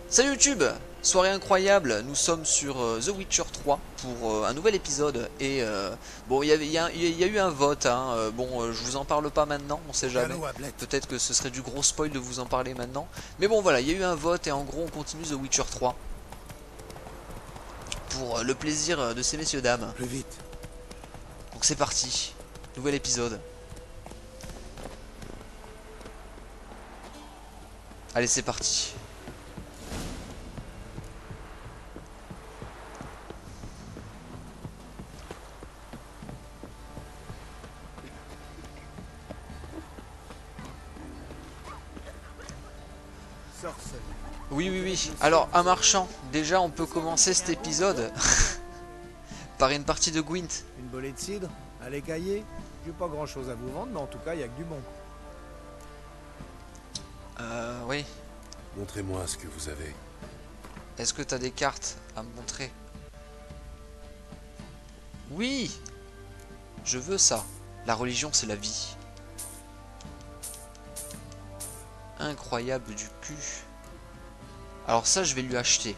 Salut YouTube, soirée incroyable, nous sommes sur The Witcher 3 pour un nouvel épisode et bon il y a eu un vote, hein. Je vous en parle pas maintenant, on sait jamais, peut-être que ce serait du gros spoil de vous en parler maintenant, mais bon voilà, il y a eu un vote et en gros on continue The Witcher 3 pour le plaisir de ces messieurs dames, Plus vite. donc c'est parti, nouvel épisode, allez c'est parti. Sorceleur. Oui. Alors, un marchand, déjà on peut commencer cet épisode par une partie de Gwent. Une bolée de cidre. Un lait caillé. J'ai pas grand chose à vous vendre, mais en tout cas, il y a que du bon. Oui. Montrez-moi ce que vous avez. Est-ce que t'as des cartes à me montrer? Oui. Je veux ça. La religion, c'est la vie. Incroyable du cul. Alors ça, je vais lui acheter.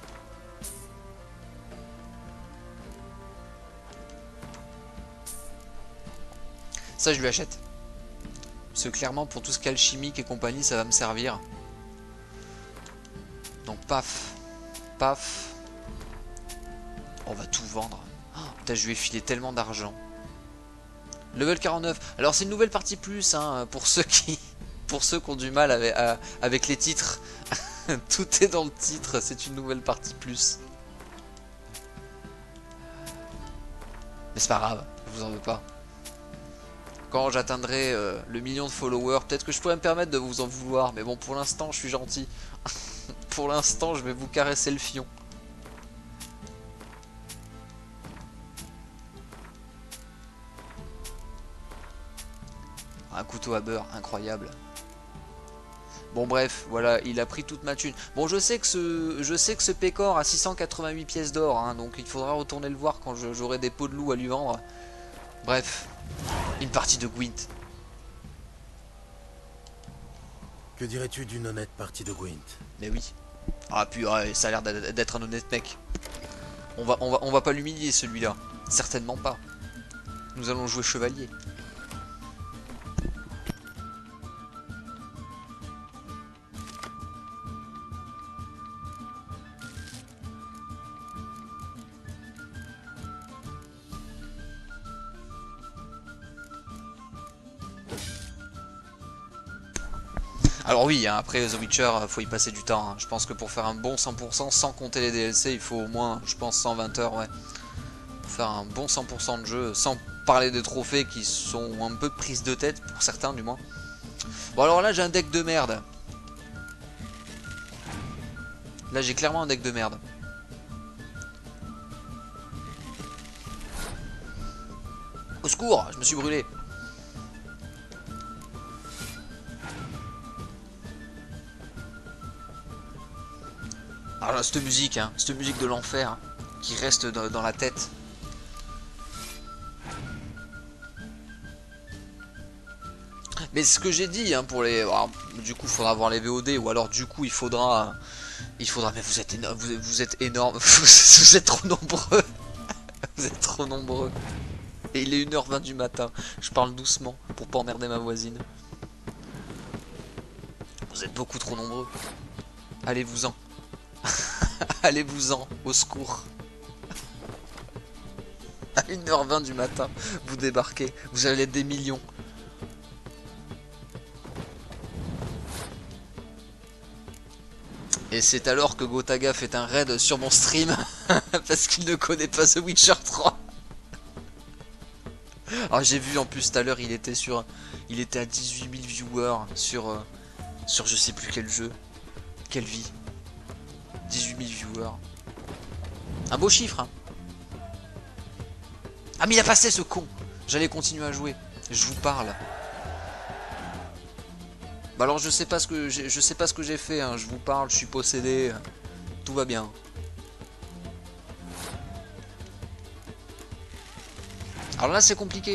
Ça, je lui achète. Parce que clairement, pour tout ce qu'alchimique et compagnie, ça va me servir. Donc, paf. Paf. On va tout vendre. Oh, putain, je lui ai filé tellement d'argent. Level 49. Alors, c'est une nouvelle partie plus, hein, pour ceux qui... Pour ceux qui ont du mal avec les titres. Tout est dans le titre, c'est une nouvelle partie plus. Mais c'est pas grave, je vous en veux pas. Quand j'atteindrai le million de followers, peut-être que je pourrais me permettre de vous en vouloir. Mais bon, pour l'instant, je suis gentil. Pour l'instant, je vais vous caresser le fion. Un couteau à beurre, incroyable. Bon bref, voilà, il a pris toute ma thune. Bon, je sais que ce pécor a 688 pièces d'or, hein, donc il faudra retourner le voir quand j'aurai des peaux de loup à lui vendre. Bref, une partie de Gwent. Que dirais-tu d'une honnête partie de Gwent? Mais oui. Ah puis ouais, ça a l'air d'être un honnête mec. On va pas l'humilier celui-là. Certainement pas. Nous allons jouer chevalier. Alors oui, hein, après The Witcher, faut y passer du temps, hein. Je pense que pour faire un bon 100%, sans compter les DLC, il faut au moins, je pense, 120 heures, ouais. Pour faire un bon 100% de jeu, sans parler des trophées qui sont un peu prises de tête, pour certains du moins. Bon alors là, j'ai un deck de merde. Là, j'ai clairement un deck de merde. Au secours, je me suis brûlé. Alors là, cette musique de l'enfer, hein, qui reste dans la tête. Mais ce que j'ai dit, hein, pour les... Alors, du coup, il faudra voir les VOD, ou alors du coup, il faudra... Mais vous êtes énorme, vous êtes énorme, vous êtes trop nombreux. Vous êtes trop nombreux. Et il est 1h20 du matin, je parle doucement, pour pas emmerder ma voisine. Vous êtes beaucoup trop nombreux. Allez-vous-en. Allez-vous-en, au secours. À 1h20 du matin, vous débarquez, vous allez être des millions. Et c'est alors que Gotaga fait un raid sur mon stream, parce qu'il ne connaît pas The Witcher 3. Alors j'ai vu en plus tout à l'heure, il était à 18 000 viewers sur je sais plus quel jeu. Quelle vie. 18 000 viewers. Un beau chiffre, hein. Ah mais il a passé ce con. J'allais continuer à jouer. Je vous parle. Bah alors je sais pas ce que j'ai fait, hein. Je vous parle, je suis possédé. Tout va bien. Alors là c'est compliqué.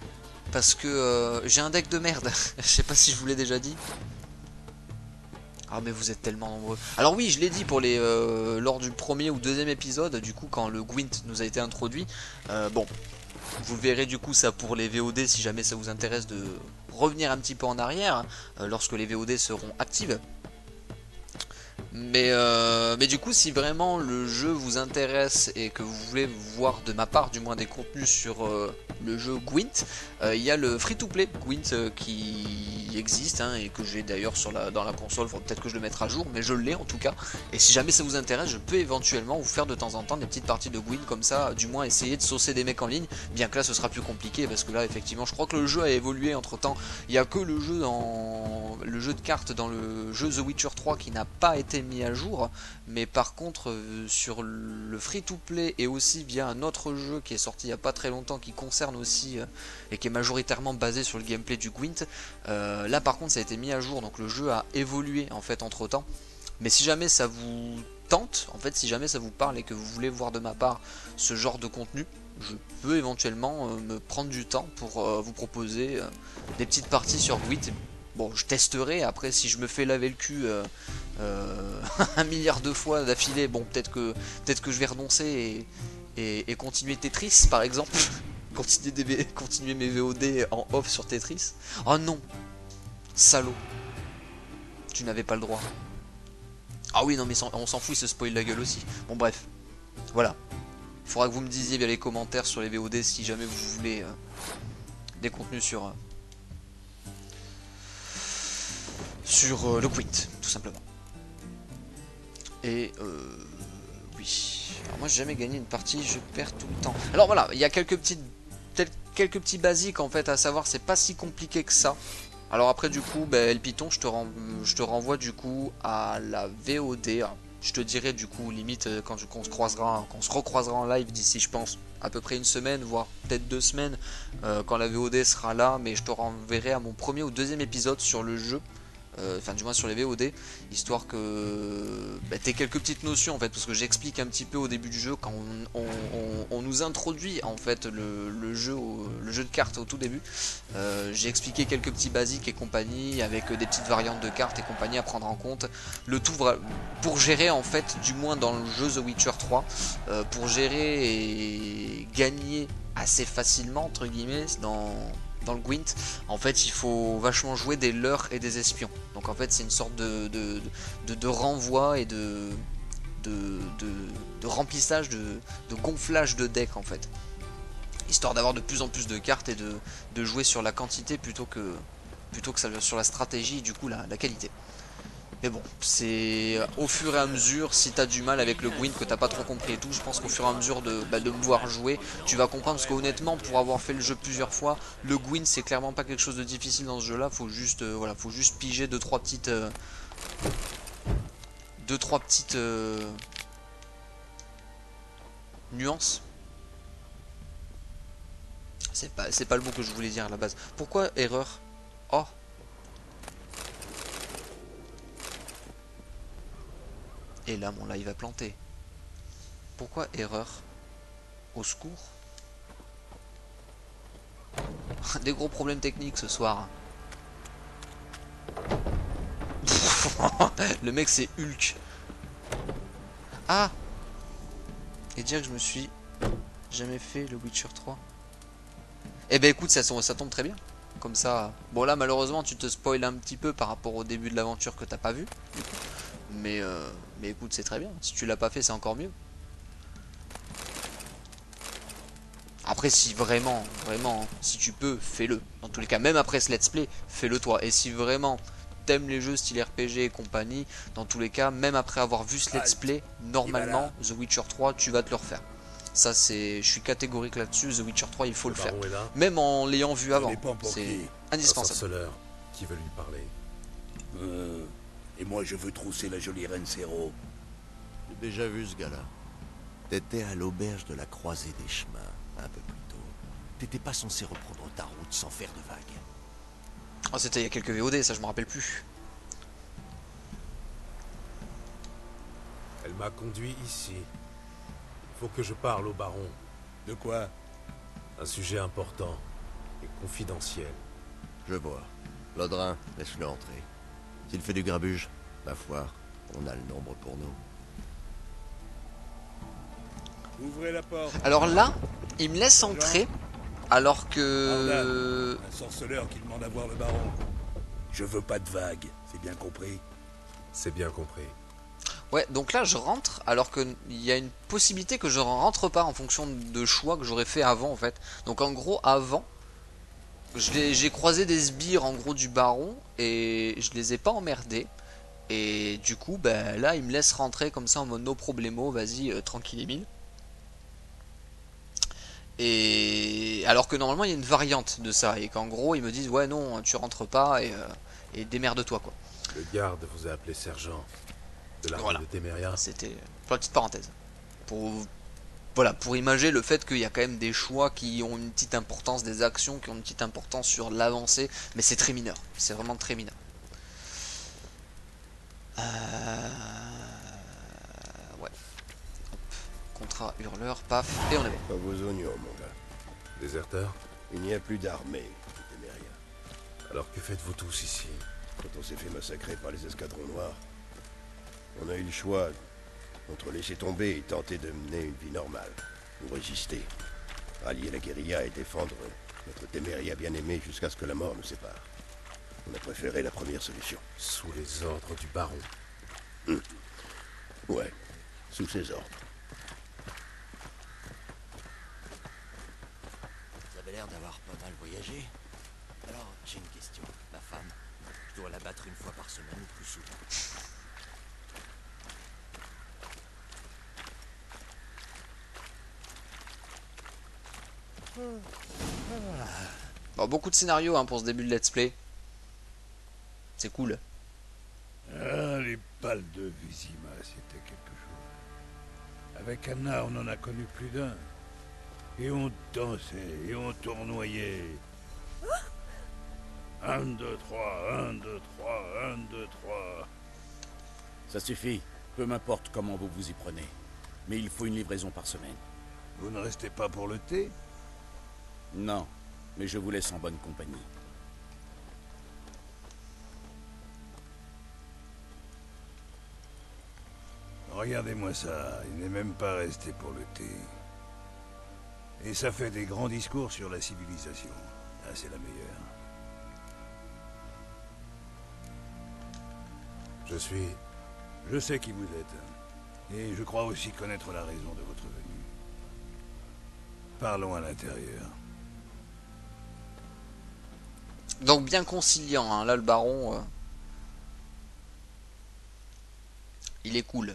Parce que j'ai un deck de merde. Je sais pas si je vous l'ai déjà dit. Ah mais vous êtes tellement nombreux. Alors oui, je l'ai dit pour les lors du premier ou deuxième épisode, du coup quand le Gwent nous a été introduit, bon, vous le verrez du coup ça pour les VOD si jamais ça vous intéresse de revenir un petit peu en arrière lorsque les VOD seront actives. Mais du coup, si vraiment le jeu vous intéresse et que vous voulez voir de ma part du moins des contenus sur le jeu Gwent, il y a le free-to-play Gwent qui existe hein, et que j'ai d'ailleurs dans la console, peut-être que je le mettrai à jour, mais je l'ai en tout cas. Et si jamais ça vous intéresse, je peux éventuellement vous faire de temps en temps des petites parties de Gwent comme ça, du moins essayer de saucer des mecs en ligne, bien que là ce sera plus compliqué parce que là effectivement je crois que le jeu a évolué entre temps. Il n'y a que le jeu de cartes dans le jeu The Witcher 3 qui n'a pas été mis à jour, mais par contre sur le free to play et aussi via un autre jeu qui est sorti il n'y a pas très longtemps qui concerne aussi et qui est majoritairement basé sur le gameplay du Gwent, là par contre ça a été mis à jour, donc le jeu a évolué en fait entre temps. Mais si jamais ça vous tente, en fait si jamais ça vous parle et que vous voulez voir de ma part ce genre de contenu, je peux éventuellement me prendre du temps pour vous proposer des petites parties sur Gwent. Bon, je testerai, après si je me fais laver le cul un milliard de fois d'affilée, bon peut-être que je vais renoncer et continuer Tetris par exemple. continuer mes VOD en off sur Tetris. Oh non, salaud, tu n'avais pas le droit. Ah oui non mais on s'en fout, il se spoil la gueule aussi. Bon bref, voilà. Il faudra que vous me disiez via les commentaires sur les VOD si jamais vous voulez des contenus sur le Gwent, tout simplement. Et oui. Alors moi j'ai jamais gagné une partie, je perds tout le temps. Alors voilà, il y a quelques petits basiques en fait à savoir, c'est pas si compliqué que ça. Alors après du coup, El Python, je te renvoie du coup à la VOD. Je te dirai du coup limite quand on se recroisera en live d'ici je pense à peu près une semaine, voire peut-être 2 semaines quand la VOD sera là, mais je te renverrai à mon premier ou deuxième épisode sur le jeu. Enfin du moins sur les VOD, histoire que t'aies quelques petites notions en fait, parce que j'explique un petit peu au début du jeu quand on nous introduit en fait le jeu de cartes au tout début. J'ai expliqué quelques petits basiques et compagnie avec des petites variantes de cartes et compagnie à prendre en compte. Le tout pour gérer en fait, du moins dans le jeu The Witcher 3, pour gérer et gagner assez facilement entre guillemets dans le Gwent, en fait il faut vachement jouer des leurres et des espions. Donc en fait c'est une sorte de renvoi et de remplissage, de gonflage de deck en fait. Histoire d'avoir de plus en plus de cartes et de jouer sur la quantité plutôt que sur la stratégie et du coup la qualité. Mais bon, c'est au fur et à mesure, si t'as du mal avec le Gwent, que t'as pas trop compris et tout, je pense qu'au fur et à mesure de me voir jouer, tu vas comprendre, parce qu'honnêtement, pour avoir fait le jeu plusieurs fois, le Gwent c'est clairement pas quelque chose de difficile dans ce jeu là, faut juste, voilà, faut juste piger 2-3 petites nuances. C'est pas le mot que je voulais dire à la base. Pourquoi erreur? Oh, et là mon live a planté. Pourquoi erreur? Au secours. Des gros problèmes techniques ce soir. Le mec c'est Hulk. Ah. Et dire que je me suis jamais fait le Witcher 3. Eh ben écoute, ça tombe très bien. Comme ça. Bon là malheureusement tu te spoil un petit peu par rapport au début de l'aventure que t'as pas vu. Mais écoute, c'est très bien. Si tu l'as pas fait, c'est encore mieux. Après, si vraiment, si tu peux, fais-le. Dans tous les cas, même après ce let's play, fais-le toi. Et si vraiment t'aimes les jeux style RPG et compagnie, dans tous les cas, même après avoir vu ce let's play, normalement, The Witcher 3, tu vas te le refaire. Ça, je suis catégorique là-dessus. The Witcher 3, il faut le faire. Même en l'ayant vu avant. C'est indispensable. Un sorceleur qui veut lui parler. Et moi je veux trousser la jolie reine Cero. J'ai déjà vu ce gars-là. T'étais à l'auberge de la croisée des chemins, un peu plus tôt. T'étais pas censé reprendre ta route sans faire de vagues. Oh, c'était il y a quelques VOD, ça je me rappelle plus. Elle m'a conduit ici. Il faut que je parle au baron. De quoi? Un sujet important et confidentiel. Je vois. Lodrin, laisse-le entrer. S'il fait du grabuge, Ma foi, on a le nombre pour nous. Ouvrez la porte. Alors là, il me laisse entrer, alors Ardan, que... un sorceleur qui demande à voir le baron. Je veux pas de vagues, c'est bien compris. C'est bien compris. Ouais, donc là je rentre, alors qu'il y a une possibilité que je rentre pas en fonction de choix que j'aurais fait avant en fait. Donc en gros, avant, j'ai croisé des sbires en gros du baron, et je les ai pas emmerdés. Et du coup, bah, là il me laisse rentrer comme ça en mode no problemo, vas-y, tranquille et mille. Et alors que normalement il y a une variante de ça, et qu'en gros ils me disent ouais non tu rentres pas, et démerde-toi quoi. Le garde vous a appelé sergent de l'armée Voilà. de Téméria. C'était pour la petite parenthèse. Pour, voilà, pour imager le fait qu'il y a quand même des choix qui ont une petite importance, des actions qui ont une petite importance sur l'avancée, mais c'est très mineur, c'est vraiment très mineur. Ouais. Hop. Contrat hurleur, paf, et on est bon. Pas vos oignons, mon gars. Déserteur. Il n'y a plus d'armée, je t'aimais rien. Alors que faites-vous tous ici? Quand on s'est fait massacrer par les escadrons noirs, on a eu le choix entre laisser tomber et tenter de mener une vie normale, ou résister, rallier la guérilla et défendre notre Téméria bien-aimé jusqu'à ce que la mort nous sépare. On a préféré la première solution. Sous les ordres du baron. Ouais, sous ses ordres. Vous avez l'air d'avoir pas mal voyagé. Alors, j'ai une question. Ma femme, je dois la battre une fois par semaine ou plus souvent? Bon, beaucoup de scénarios hein, pour ce début de let's play. C'est cool. Ah, les balles de Vizima, c'était quelque chose. Avec Anna, on en a connu plus d'un. Et on dansait, et on tournoyait. 1, 2, 3, 1, 2, 3, 1, 2, 3. Ça suffit. Peu m'importe comment vous vous y prenez. Mais il faut une livraison par semaine. Vous ne restez pas pour le thé? Non, mais je vous laisse en bonne compagnie. Regardez-moi ça, il n'est même pas resté pour le thé. Et ça fait des grands discours sur la civilisation. Ah, c'est la meilleure. Je suis... Je sais qui vous êtes. Et je crois aussi connaître la raison de votre venue. Parlons à l'intérieur. Donc bien conciliant, hein. Là le baron, il est cool.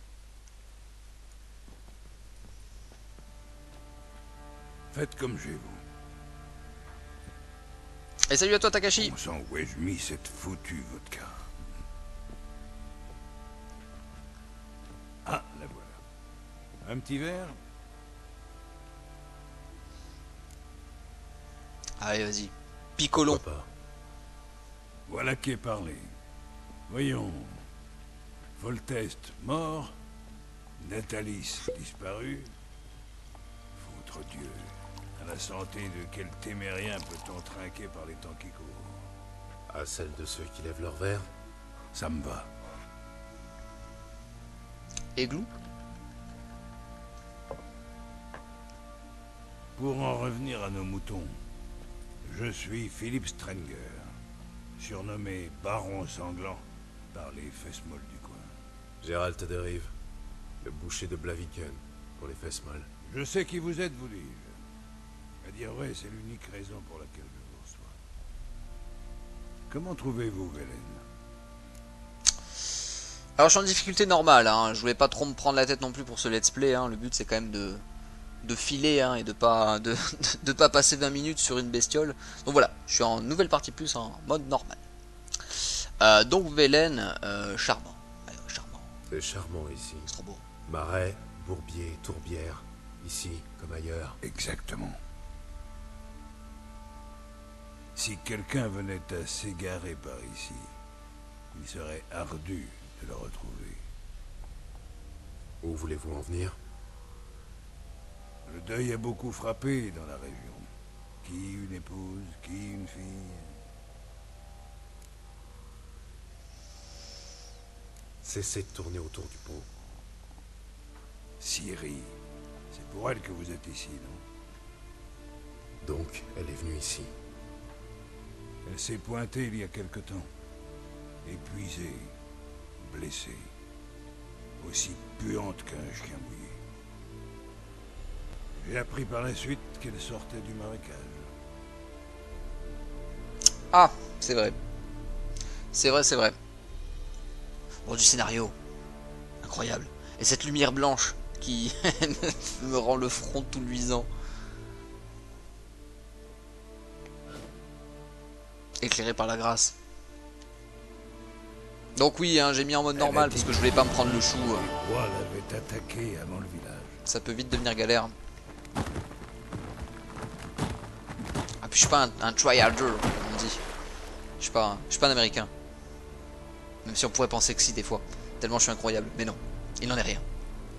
Faites comme chez vous. Et salut à toi Takashi. On sent où ai-je mis cette foutue vodka. Ah, la voilà. Un petit verre? Allez vas-y, picolon. Pourquoi pas? Voilà qui est parlé. Voyons. Volteste mort. Natalis disparu. Foutre Dieu. À la santé de quel témérien peut-on trinquer par les temps qui courent? À celle de ceux qui lèvent leur verre? Ça me va. Églou. Pour en revenir à nos moutons, je suis Philippe Strenger, surnommé Baron Sanglant par les fesses molles du coin. Gérald de Rive, le boucher de Blaviken, pour les fesses molles. Je sais qui vous êtes, vous dis-je. À dire vrai, c'est l'unique raison pour laquelle je vous reçois. Comment trouvez-vous Velen? Alors je suis en difficulté normale, hein. Je voulais pas trop me prendre la tête non plus pour ce let's play, hein. Le but c'est quand même de filer hein, et de pas passer 20 minutes sur une bestiole. Donc voilà, je suis en nouvelle partie plus en mode normal. Donc Velen, charmant. Ouais, charmant, C'est charmant ici. c'est trop beau. Marais, bourbier, tourbière. Ici, comme ailleurs. Exactement. Si quelqu'un venait à s'égarer par ici, il serait ardu de le retrouver. Où voulez-vous en venir? Le deuil a beaucoup frappé dans la région. Qui une épouse, qui une fille. Cessez de tourner autour du pot. Ciri. C'est pour elle que vous êtes ici, non? Donc, elle est venue ici. Elle s'est pointée il y a quelque temps. Épuisée, blessée. Aussi puante qu'un chien mouillé. J'ai appris par la suite qu'elle sortait du marécage. Ah, c'est vrai. C'est vrai, c'est vrai. Bon, du scénario. Incroyable. Et cette lumière blanche qui me rend le front tout luisant. Éclairé par la grâce. Donc oui, hein, j'ai mis en mode normal parce que je voulais pas me prendre le chou. Les bois l'avaient attaqué avant le village. Ça peut vite devenir galère. Ah puis je suis pas un tryharder, comme on dit. Je suis pas un américain. Même si on pourrait penser que si des fois. Tellement je suis incroyable. Mais non, il n'en est rien.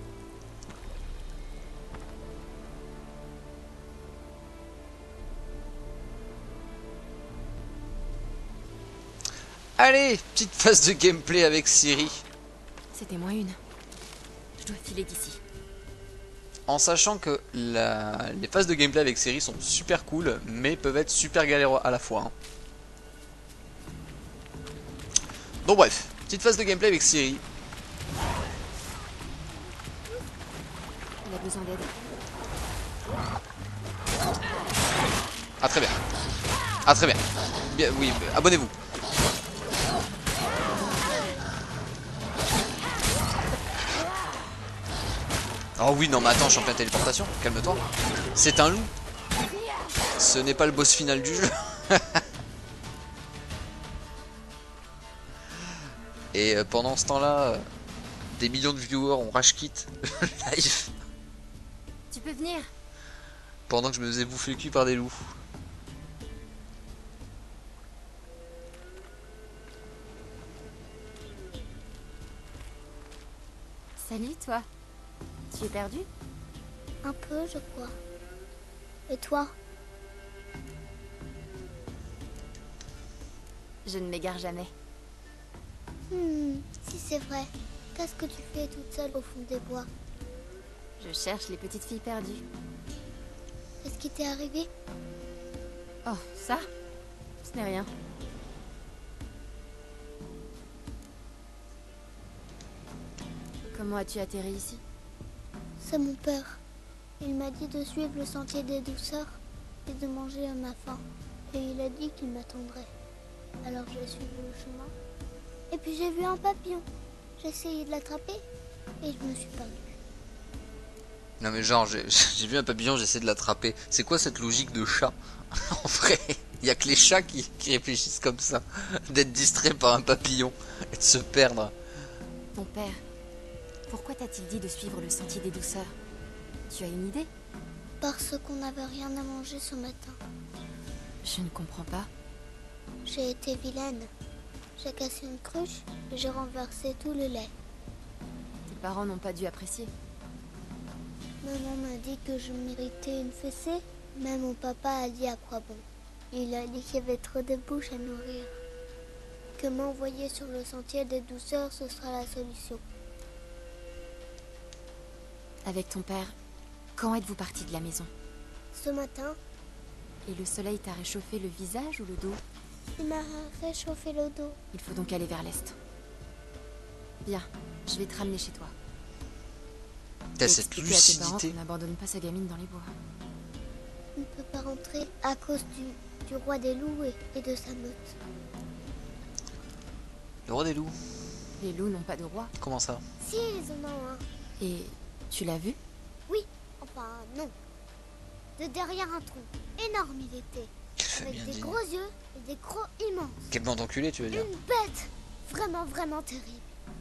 Allez, petite phase de gameplay avec Ciri. C'était moins une. Je dois filer d'ici. En sachant que les phases de gameplay avec Ciri sont super cool, mais peuvent être super galères à la fois. Hein. Donc bref, petite phase de gameplay avec Ciri. Il a besoin d'aide. Ah très bien. Ah très bien. Bien oui, abonnez-vous. Oh oui, non mais attends, je suis en pleine téléportation, calme-toi. C'est un loup. Ce n'est pas le boss final du jeu. Et pendant ce temps-là, des millions de viewers ont rage quit le live. Tu peux venir. Pendant que je me faisais bouffer le cul par des loups. Salut toi. Tu es perdu? Un peu, je crois. Et toi? Je ne m'égare jamais. Si c'est vrai. Qu'est-ce que tu fais toute seule au fond des bois? Je cherche les petites filles perdues. Qu'est-ce qui t'est arrivé? Oh, ça? Ce n'est rien. Comment as-tu atterri ici? C'est mon père. Il m'a dit de suivre le sentier des douceurs et de manger à ma faim. Et il a dit qu'il m'attendrait. Alors j'ai suivi le chemin. Et puis j'ai vu un papillon. J'ai essayé de l'attraper et je me suis perdue. Non mais genre, j'ai vu un papillon, j'essaie de l'attraper. C'est quoi cette logique de chat? En vrai, il n'y a que les chats qui réfléchissent comme ça. D'être distrait par un papillon et de se perdre. Ton père, pourquoi t'a-t-il dit de suivre le sentier des douceurs? Tu as une idée? Parce qu'on n'avait rien à manger ce matin. Je ne comprends pas. J'ai été vilaine. J'ai cassé une cruche et j'ai renversé tout le lait. Tes parents n'ont pas dû apprécier. Maman m'a dit que je méritais une fessée, mais mon papa a dit à quoi bon. Il a dit qu'il y avait trop de bouches à nourrir. Que m'envoyer sur le sentier des douceurs, ce sera la solution. Avec ton père, quand êtes-vous parti de la maison? Ce matin, Et le soleil t'a réchauffé le visage ou le dos? il m'a réchauffé le dos. Il faut donc aller vers l'est. Viens, je vais te ramener chez toi. T'as Et cette expliquer à tes parents lucidité. qu'on n'abandonne pas sa gamine dans les bois. On ne peut pas rentrer à cause du roi des loups et de sa meute. Le roi des loups. Les loups n'ont pas de roi. Comment ça? Si, ils en ont un. Et tu l'as vu? Oui, enfin non. De derrière un tronc. Énorme il était. Quelle famille Avec des indigne. gros yeux et des crocs immenses. Quelle bande d'enculés, tu veux dire? Une bête vraiment, vraiment terrible.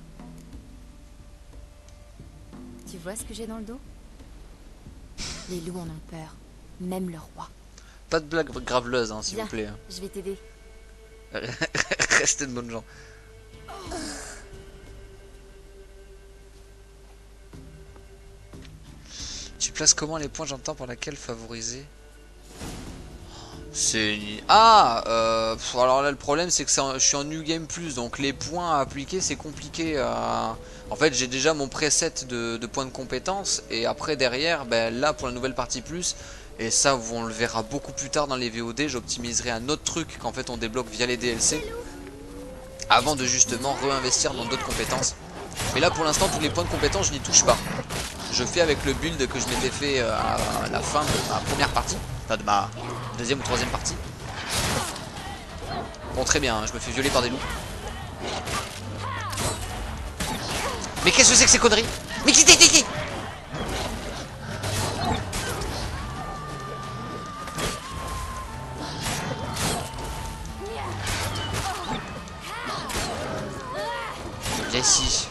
Tu vois ce que j'ai dans le dos? Les loups en ont peur. Même le roi. Pas de blague graveleuse, hein, s'il Viens, vous plaît. je vais t'aider. Restez de bonnes gens. Tu places comment les points, j'entends, par laquelle favoriser? C'est... Ah alors là le problème c'est que je suis en New Game Plus, donc les points à appliquer c'est compliqué à... En fait j'ai déjà mon preset de points de compétence, et après derrière, ben, là pour la nouvelle partie plus, et ça on le verra beaucoup plus tard dans les VOD, j'optimiserai un autre truc qu'en fait on débloque via les DLC, avant de justement réinvestir dans d'autres compétences. Mais là pour l'instant tous les points de compétence je n'y touche pas. Je fais avec le build que je m'étais fait à la fin de ma première partie, enfin de ma deuxième ou troisième partie. Bon très bien, je me fais violer par des loups. Mais qu'est-ce que c'est que ces conneries? Mais qui? Viens ici.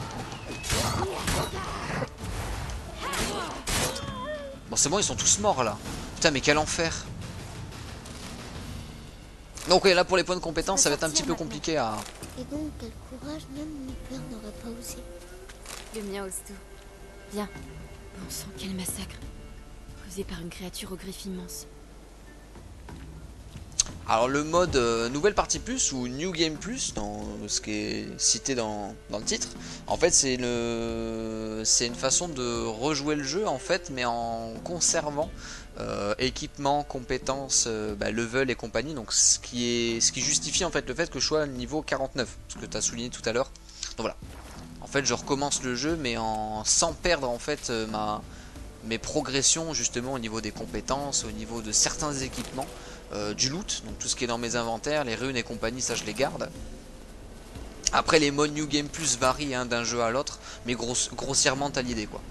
Bon c'est bon, ils sont tous morts là. Putain mais quel enfer. Donc oui, là pour les points de compétence ça va être un petit peu compliqué à... Et donc, quel courage, même mon père n'aurait pas osé. Le mien ose tout. Viens. Bon sang, quel massacre. Causé par une créature aux griffes immenses. Alors le mode nouvelle partie plus ou New Game Plus, dans ce qui est cité dans le titre, en fait c'est une façon de rejouer le jeu en fait, mais en conservant équipement, compétences, level et compagnie, donc ce qui justifie en fait le fait que je sois niveau 49, ce que tu as souligné tout à l'heure. Donc voilà, en fait je recommence le jeu mais sans perdre en fait mes progressions justement au niveau des compétences, au niveau de certains équipements. Du loot, donc tout ce qui est dans mes inventaires, les runes et compagnie, ça je les garde. Après les modes New Game Plus varient hein, d'un jeu à l'autre, mais grossièrement t'as l'idée quoi.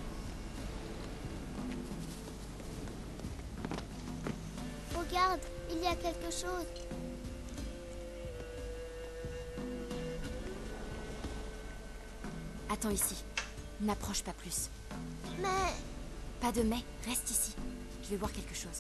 Regarde, il y a quelque chose. Attends ici. N'approche pas plus. Mais... Pas de mais, reste ici. Je vais voir quelque chose.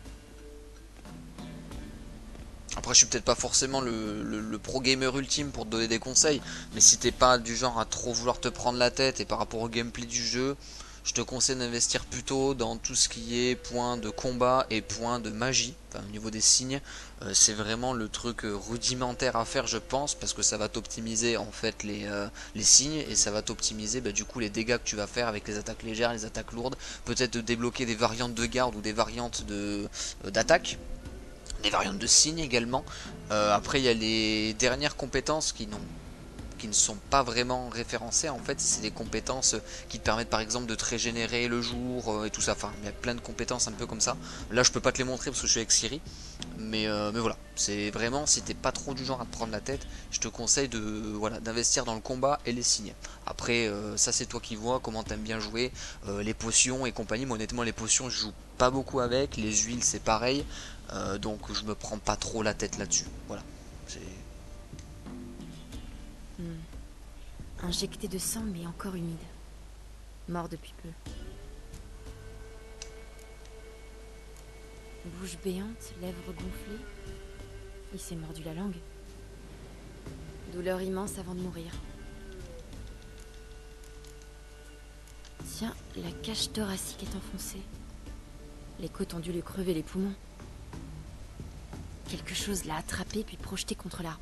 Après je suis peut-être pas forcément le pro gamer ultime pour te donner des conseils, mais si t'es pas du genre à trop vouloir te prendre la tête et par rapport au gameplay du jeu, je te conseille d'investir plutôt dans tout ce qui est points de combat et points de magie, enfin, au niveau des signes. C'est vraiment le truc rudimentaire à faire je pense, parce que ça va t'optimiser en fait les signes, et ça va t'optimiser du coup les dégâts que tu vas faire avec les attaques légères, les attaques lourdes, peut-être de débloquer des variantes de garde ou des variantes d'attaque. Des variantes de signes également. Après il y a les dernières compétences qui ne sont pas vraiment référencées en fait, c'est des compétences qui te permettent par exemple de te régénérer le jour et tout ça, enfin il y a plein de compétences un peu comme ça. Là je peux pas te les montrer parce que je suis avec Siri, mais voilà, c'est vraiment si t'es pas trop du genre à te prendre la tête, je te conseille d'investir dans le combat et les signes. Après ça c'est toi qui vois comment t'aimes bien jouer, les potions et compagnie. Moi honnêtement les potions je joue pas beaucoup avec, les huiles c'est pareil, donc je me prends pas trop la tête là-dessus, voilà. Injecté de sang mais encore humide. Mort depuis peu. Bouche béante, lèvres gonflées. Il s'est mordu la langue. Douleur immense avant de mourir. Tiens, la cage thoracique est enfoncée. Les côtes ont dû lui crever les poumons. Quelque chose l'a attrapé puis projeté contre l'arbre.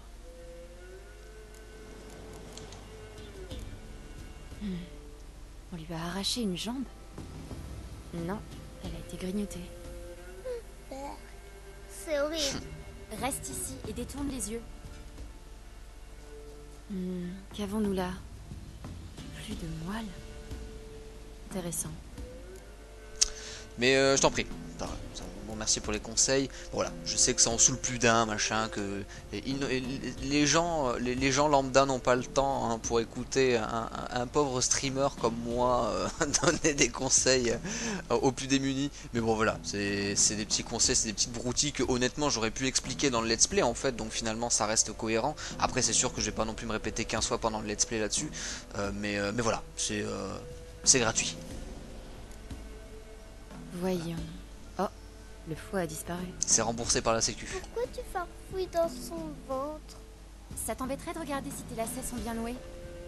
On lui a arraché une jambe? Non, elle a été grignotée. Père, c'est horrible. Reste ici et détourne les yeux. Qu'avons-nous là? Plus de moelle. Intéressant. Mais je t'en prie. Bon, merci pour les conseils. Bon, voilà, je sais que ça en saoule plus d'un, machin, que les gens lambda n'ont pas le temps hein, pour écouter un pauvre streamer comme moi donner des conseils aux plus démunis. Mais bon, voilà, c'est des petits conseils, c'est des petites broutilles que honnêtement j'aurais pu expliquer dans le let's play en fait, donc finalement ça reste cohérent. Après, c'est sûr que je vais pas non plus me répéter 15 fois pendant le let's play là-dessus, mais voilà, c'est gratuit. Voyons. Oh, le foie a disparu. C'est remboursé par la sécu. Pourquoi tu farfouilles dans son ventre? Ça t'embêterait de regarder si tes lacets sont bien noués?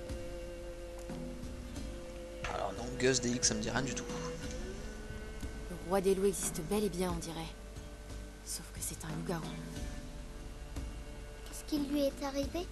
Alors non, Gus DX ça me dit rien du tout. Le roi des loups existe bel et bien, on dirait. Sauf que c'est un loup-garou. Qu'est-ce qui lui est arrivé?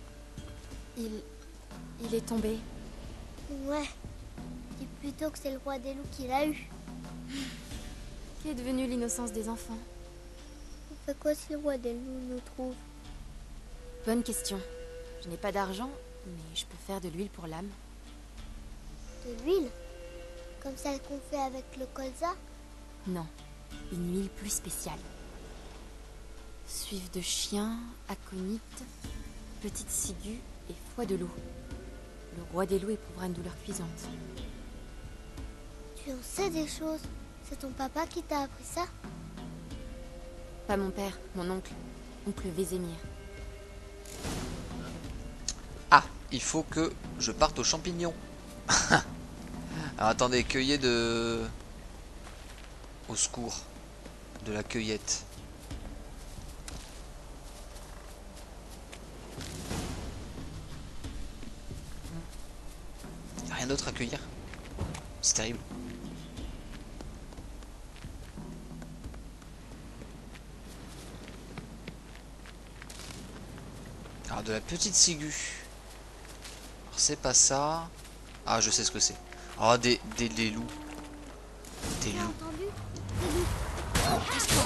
Il est tombé. Ouais. Dis plutôt que c'est le roi des loups qui l'a eu. Qu'est devenue l'innocence des enfants? On fait quoi si le roi des loups nous trouve? Bonne question. Je n'ai pas d'argent, mais je peux faire de l'huile pour l'âme. De l'huile? Comme celle qu'on fait avec le colza? Non, une huile plus spéciale. Suive de chien, aconite, petite ciguë et foie de loup. Le roi des loups éprouvera une douleur cuisante. Tu en sais des choses. C'est ton papa qui t'a appris ça? Pas mon père, mon oncle. Oncle Vézémir. Ah, il faut que je parte aux champignons. Alors attendez, cueillez de... Au secours. De la cueillette. Y a rien d'autre à cueillir? C'est terrible. Alors de la petite ciguë. Alors c'est pas ça. Ah je sais ce que c'est. Ah des loups. Des T'as loups. entendu? Des loups.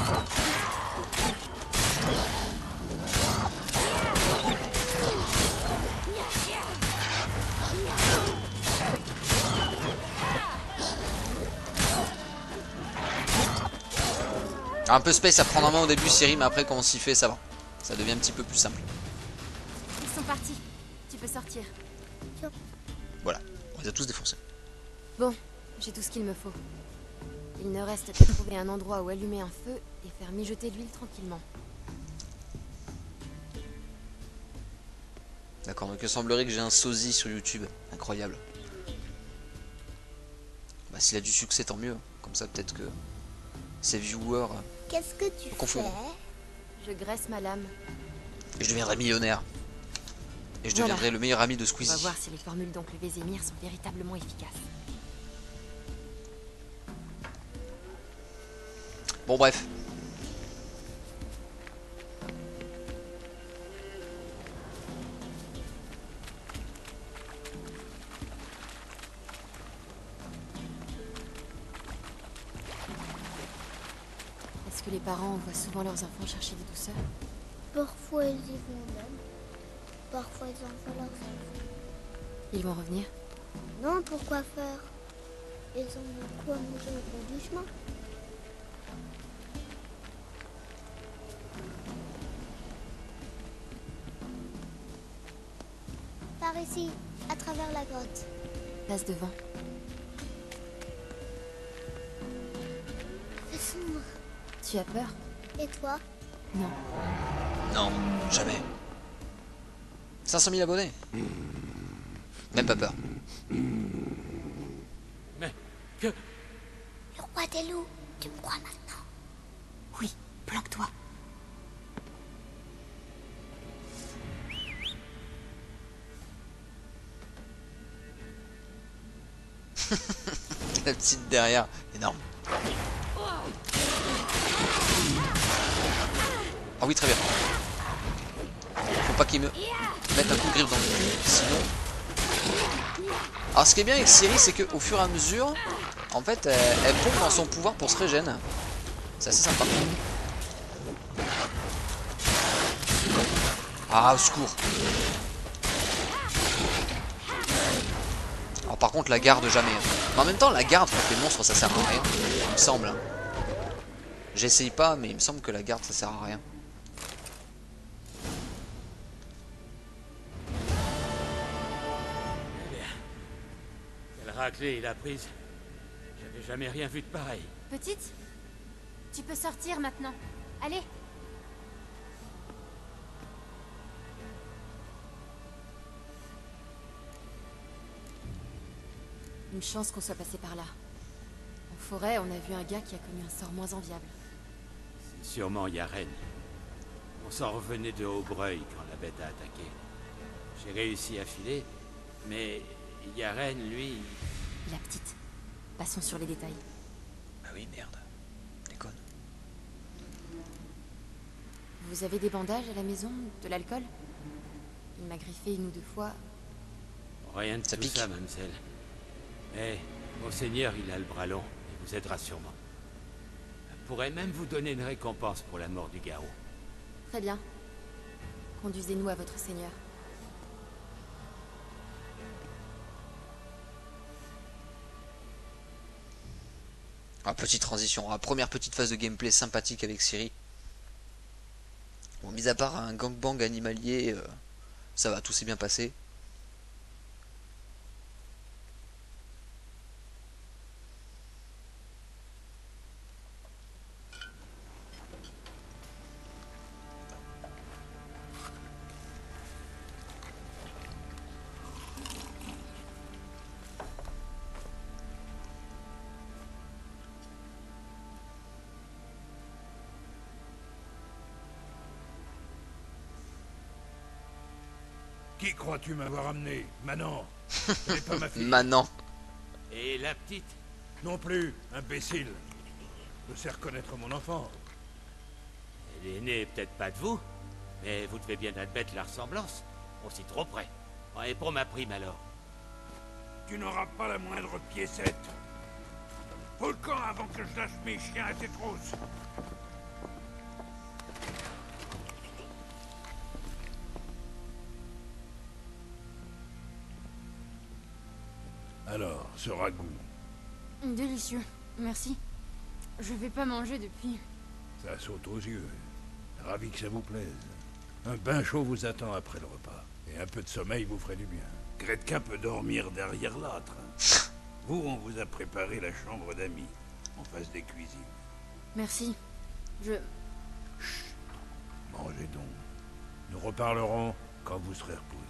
Un peu space à prendre en main au début Siri, mais après quand on s'y fait ça va. Ça devient un petit peu plus simple. Ils sont partis. Tu peux sortir. Voilà, on les a tous défoncés. Bon, j'ai tout ce qu'il me faut. Il ne reste qu'à trouver un endroit où allumer un feu et faire mijoter l'huile tranquillement. D'accord, donc il semblerait que j'ai un sosie sur YouTube. Incroyable. Bah s'il a du succès tant mieux. Comme ça peut-être que ses viewers... Qu'est-ce que tu confondre. fais? Je graisse ma lame. Et je deviendrai millionnaire. Et je Voilà. deviendrai le meilleur ami de On va Squeezie. voir si les formules d'oncle Vézémir sont véritablement efficaces. Bon bref. Est-ce que les parents envoient souvent leurs enfants chercher des douceurs? Parfois ils y vont même. Parfois ils envoient leurs enfants. Ils vont revenir? Non, pourquoi faire? Ils ont beaucoup à manger au bout du chemin. Par ici, à travers la grotte. Passe devant. C'est sombre. Tu as peur? Et toi? Non. Non, jamais. 500 000 abonnés. Même pas peur. Mais que... Le roi des loups, tu me crois maintenant? Oui, planque-toi. La petite derrière, énorme. Ah oui, très bien. Faut pas qu'il me mette un coup de griffe dans le cul, sinon... Alors ce qui est bien avec Siri, c'est qu'au fur et à mesure, en fait, elle pompe dans son pouvoir pour se régénérer. C'est assez sympa. Ah, au secours. Alors par contre, la garde, jamais. Mais en même temps, la garde contre les monstres, ça sert à rien. Il me semble. J'essaye pas, mais il me semble que la garde, ça sert à rien. Quelle raclée il a prise. J'avais jamais rien vu de pareil. Petite, tu peux sortir maintenant. Allez. Une chance qu'on soit passé par là. En forêt, on a vu un gars qui a connu un sort moins enviable. C'est sûrement Yaren. On s'en revenait de Aubreuil quand la bête a attaqué. J'ai réussi à filer, mais Yaren, lui... La petite. Passons sur les détails. Bah oui, merde. Déconne. Vous avez des bandages à la maison? De l'alcool? Il m'a griffé 1 ou 2 fois. Rien de Ça tout pique. ça, mademoiselle. Mais Monseigneur, il a le bras long. Il vous aidera sûrement. Il pourrait même vous donner une récompense pour la mort du garrot. Très bien. Conduisez-nous à votre seigneur. Ah, petite transition. Ah, première petite phase de gameplay sympathique avec Ciri. Bon, mis à part un gangbang animalier, ça va, tout s'est bien passé. Qui crois-tu m'avoir amené? Manon. Ce n'est pas ma fille. Maintenant. Et la petite? Non plus, imbécile. Je sais reconnaître mon enfant. Elle est née peut-être pas de vous, mais vous devez bien admettre la ressemblance. On s'y trop près. Et pour ma prime alors? Tu n'auras pas la moindre piécette. Faut le camp avant que je lâche mes chiens à tes trousses. Alors, ce ragoût, Délicieux. Merci. Je vais pas manger depuis... ça saute aux yeux. Ravi que ça vous plaise. Un bain chaud vous attend après le repas. Et un peu de sommeil vous ferait du bien. Gretka peut dormir derrière l'âtre. Vous, on vous a préparé la chambre d'amis, en face des cuisines. Merci. Je... Mangez donc. Nous reparlerons quand vous serez reposés.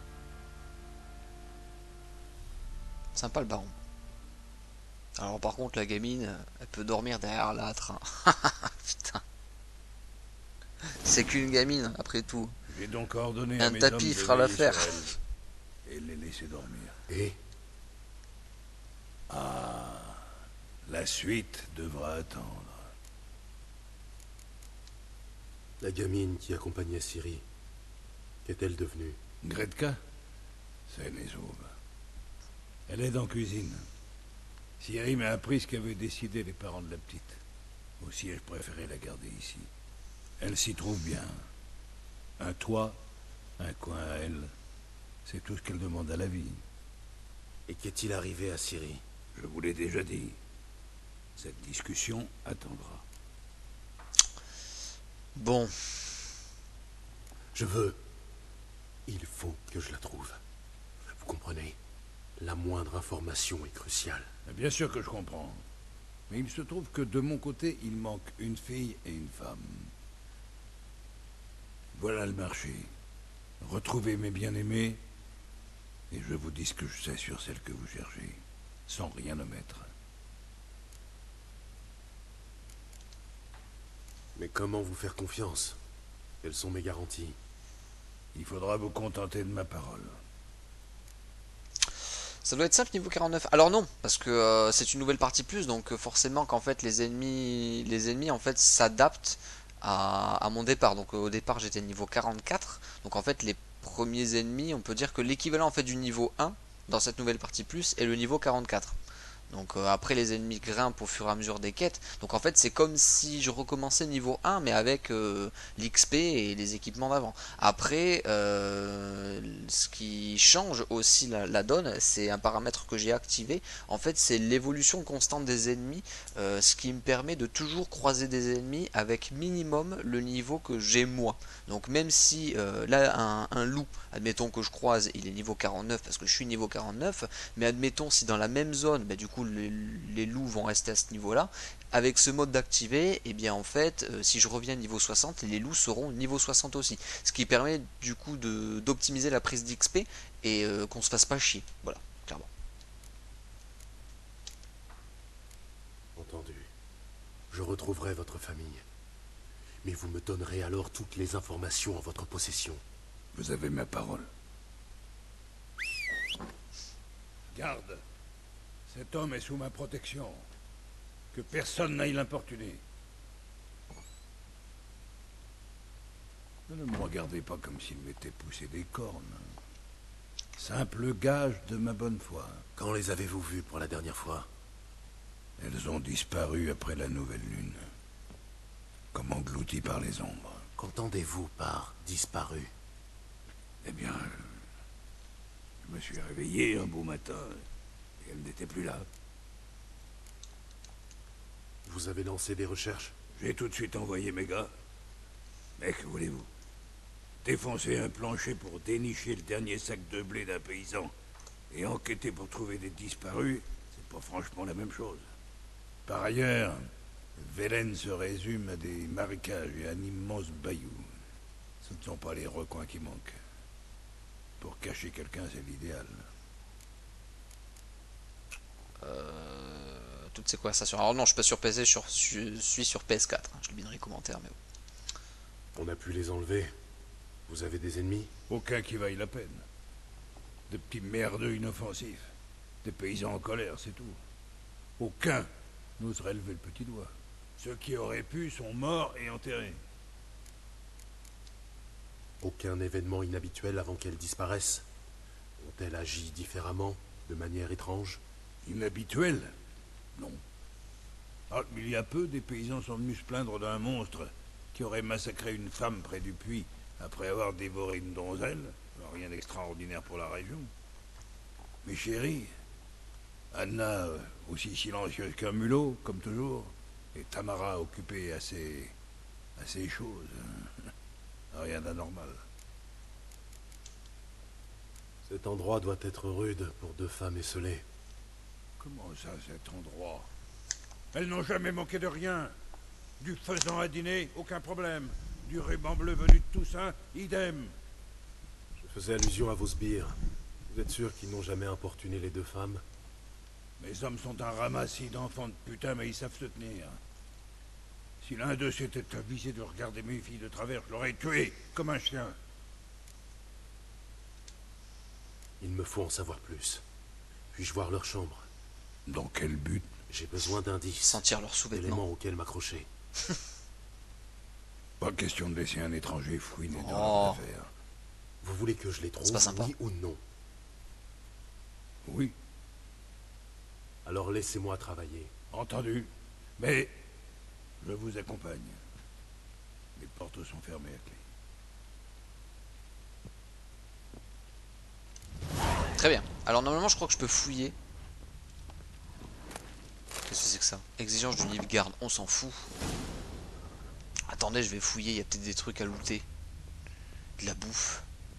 Sympa le baron. Alors par contre la gamine, elle peut dormir derrière l'âtre. Hein. Putain. C'est qu'une gamine, après tout. J'ai donc ordonné Un à mes tapis hommes de fera veiller l'affaire. sur elle et les laisser dormir. Et La suite devra attendre. la gamine qui accompagnait Ciri, qu'est-elle devenue? Gretka, saine et sauve. Elle est en cuisine. Ciri m'a appris ce qu'avaient décidé les parents de la petite. Aussi ai-je préféré la garder ici. Elle s'y trouve bien. Un toit, un coin à elle. C'est tout ce qu'elle demande à la vie. Et qu'est-il arrivé à Ciri? Je vous l'ai déjà dit. Cette discussion attendra. Bon, Je veux... Il faut que je la trouve. Vous comprenez? La moindre information est cruciale. Bien sûr que je comprends. Mais il se trouve que de mon côté, il manque une fille et une femme. Voilà le marché. Retrouvez mes bien-aimés, et je vous dis ce que je sais sur celle que vous cherchez, sans rien omettre. Mais comment vous faire confiance? Quelles sont mes garanties? Il faudra vous contenter de ma parole. ça doit être simple niveau 49. Alors non, parce que c'est une nouvelle partie plus, donc forcément qu'en fait les ennemis en fait s'adaptent à mon départ. Donc au départ j'étais niveau 44, donc en fait les premiers ennemis, on peut dire que l'équivalent en fait du niveau 1 dans cette nouvelle partie plus est le niveau 44. Donc après les ennemis grimpent au fur et à mesure des quêtes. Donc en fait c'est comme si je recommençais niveau 1 mais avec l'XP et les équipements d'avant. Après ce qui change aussi la donne, c'est un paramètre que j'ai activé. En fait c'est l'évolution constante des ennemis, ce qui me permet de toujours croiser des ennemis avec minimum le niveau que j'ai moi. Donc même si là un loup, admettons que je croise, il est niveau 49 parce que je suis niveau 49, mais admettons si dans la même zone, bah, du coup les loups vont rester à ce niveau là, avec ce mode d'activer, et bien en fait si je reviens niveau 60, les loups seront niveau 60 aussi, ce qui permet du coup d'optimiser la prise d'XP et qu'on se fasse pas chier, voilà, clairement. Entendu. Je retrouverai votre famille. Mais vous me donnerez alors toutes les informations en votre possession. Vous avez ma parole. Garde. Cet homme est sous ma protection. Que personne n'aille l'importuner. Ne me regardez pas comme s'il m'était poussé des cornes. Simple gage de ma bonne foi. Quand les avez-vous vues pour la dernière fois? Elles ont disparu après la nouvelle lune. Comme englouties par les ombres. Qu'entendez-vous par disparu? Eh bien, je me suis réveillé un beau matin et elles n'étaient plus là. Vous avez lancé des recherches? J'ai tout de suite envoyé mes gars. Mais que voulez-vous? Défoncer un plancher pour dénicher le dernier sac de blé d'un paysan et enquêter pour trouver des disparus, c'est pas franchement la même chose. Par ailleurs, Velen se résume à des marécages et un immense bayou. Ce ne sont pas les recoins qui manquent. Pour cacher quelqu'un, c'est l'idéal. Toutes ces conversations. Alors non, je suis pas sur PC, je suis sur PS4. Je le mets dans les commentaires, mais bon. On a pu les enlever. Vous avez des ennemis? Aucun qui vaille la peine. De petits merdeux inoffensifs. Des paysans en colère, c'est tout. Aucun n'oserait lever le petit doigt. Ceux qui auraient pu sont morts et enterrés. Aucun événement inhabituel avant qu'elles disparaissent? Ont-elles agi différemment, de manière étrange? Inhabituel? Non. Ah, il y a peu, des paysans sont venus se plaindre d'un monstre qui aurait massacré une femme près du puits après avoir dévoré une donzelle. Rien d'extraordinaire pour la région. Mais chérie, Anna, aussi silencieuse qu'un mulot, comme toujours, et Tamara occupée à ces choses. Rien d'anormal. Cet endroit doit être rude pour deux femmes esselées. Comment ça, cet endroit? Elles n'ont jamais manqué de rien. Du faisan à dîner, aucun problème. Du ruban bleu venu de Toussaint, idem. Je faisais allusion à vos sbires. Vous êtes sûr qu'ils n'ont jamais importuné les deux femmes? Mes hommes sont un ramassis d'enfants de putain, mais ils savent se tenir. Si l'un d'eux s'était avisé de regarder mes filles de travers, je l'aurais tué, comme un chien. Il me faut en savoir plus. Puis-je voir leur chambre? Dans quel but? J'ai besoin d'indices. Sentir leurs sous-vêtements. D'éléments auxquels m'accrocher. Pas question de laisser un étranger fouiner dans Oh. leur affaire. Vous voulez que je les trouve, pas sympa. oui ou non? Oui, Alors laissez-moi travailler. entendu. Mais je vous accompagne. Les portes sont fermées à clé. Très bien. Alors normalement, je crois que je peux fouiller. Qu'est-ce que c'est que ça? Exigence du livre garde, on s'en fout. Attendez, je vais fouiller, il y a peut-être des trucs à looter. De la bouffe.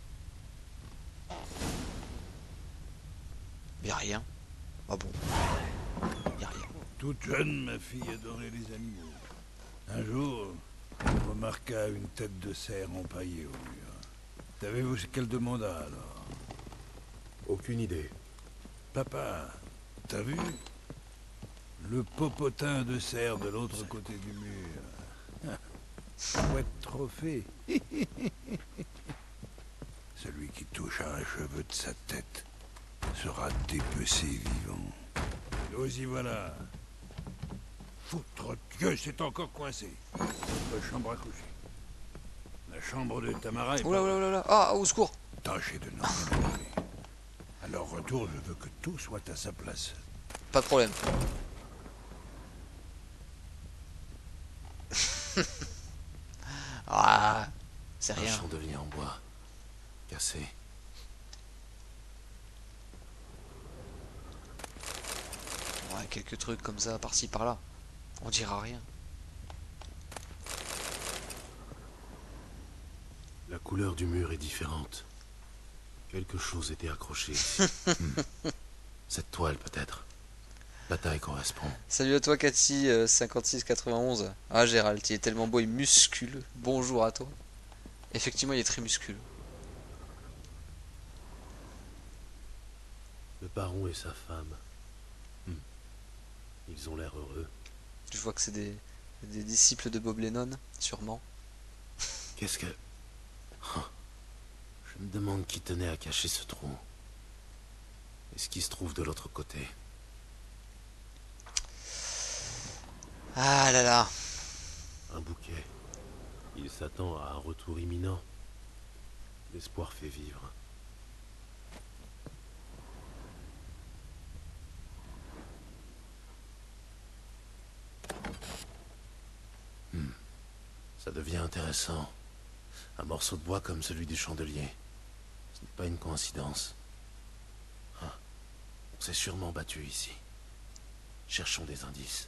Y a rien. Ah bon? Y a rien. Toute jeune, ma fille adorait les animaux. Un jour, elle remarqua une tête de cerf empaillée au mur. Savez-vous ce qu'elle demanda alors? Aucune idée. Papa, t'as vu? Le popotin de cerf de l'autre côté du mur. Chouette trophée. Celui qui touche à un cheveu de sa tête sera dépecé vivant. Nous y voilà. Foutre Dieu, c'est encore coincé. Notre chambre à coucher. La chambre de Tamara est Oula, oula, oula, oula. Ah, au secours! tâchez de n'en rien parler. À leur retour, je veux que tout soit à sa place. Pas de problème. Ah, c'est Un rien. chandelier en bois. Cassé. Ouais, quelques trucs comme ça, par-ci, par-là. On dira rien. La couleur du mur est différente. Quelque chose était accroché. Cette toile, peut-être. La taille correspond. Salut à toi, Cathy, 5691. Ah, Gérald, il est tellement beau et musculeux. Bonjour à toi. Effectivement, il est très musculeux. Le baron et sa femme. Ils ont l'air heureux. Je vois que c'est des disciples de Bob Lennon, sûrement. Qu'est-ce que... Oh. Je me demande qui tenait à cacher ce trou. Et ce qui se trouve de l'autre côté. Ah là là. Un bouquet. Il Il s'attend à un retour imminent. L'espoir fait vivre. Ça devient intéressant. Un morceau de bois comme celui du chandelier. Ce n'est pas une coïncidence. On s'est sûrement battu ici. Cherchons des indices.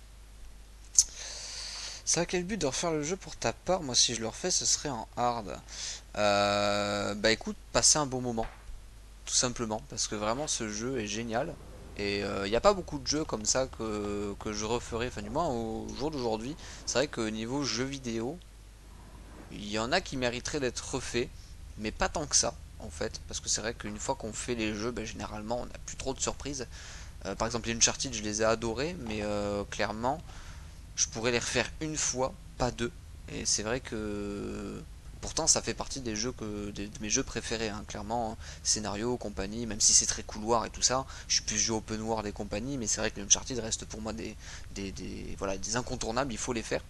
Ça a quel but de refaire le jeu pour ta part? Moi, si je le refais, ce serait en hard. Bah écoute, passer un bon moment. Tout simplement. Parce que vraiment, ce jeu est génial. Et il n'y a pas beaucoup de jeux comme ça que je referai. Enfin, du moins, au jour d'aujourd'hui. C'est vrai qu'au niveau jeu vidéo, il y en a qui mériteraient d'être refaits. Mais pas tant que ça, en fait. Parce que c'est vrai qu'une fois qu'on fait les jeux, bah, généralement, on n'a plus trop de surprises. Par exemple, les Uncharted, je les ai adorés. Mais clairement... je pourrais les refaire une fois, pas deux. Et c'est vrai que pourtant ça fait partie des jeux de mes jeux préférés, hein. Clairement, scénario, compagnie, même si c'est très couloir et tout ça, je suis plus jeu open world et compagnie, mais c'est vrai que les Uncharted restent pour moi voilà, des incontournables, il faut les faire.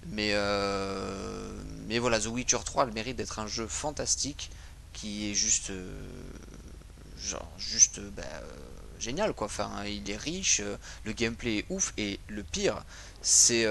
Mais voilà, The Witcher 3 a le mérite d'être un jeu fantastique qui est juste génial quoi. Enfin, il est riche, le gameplay est ouf et c'est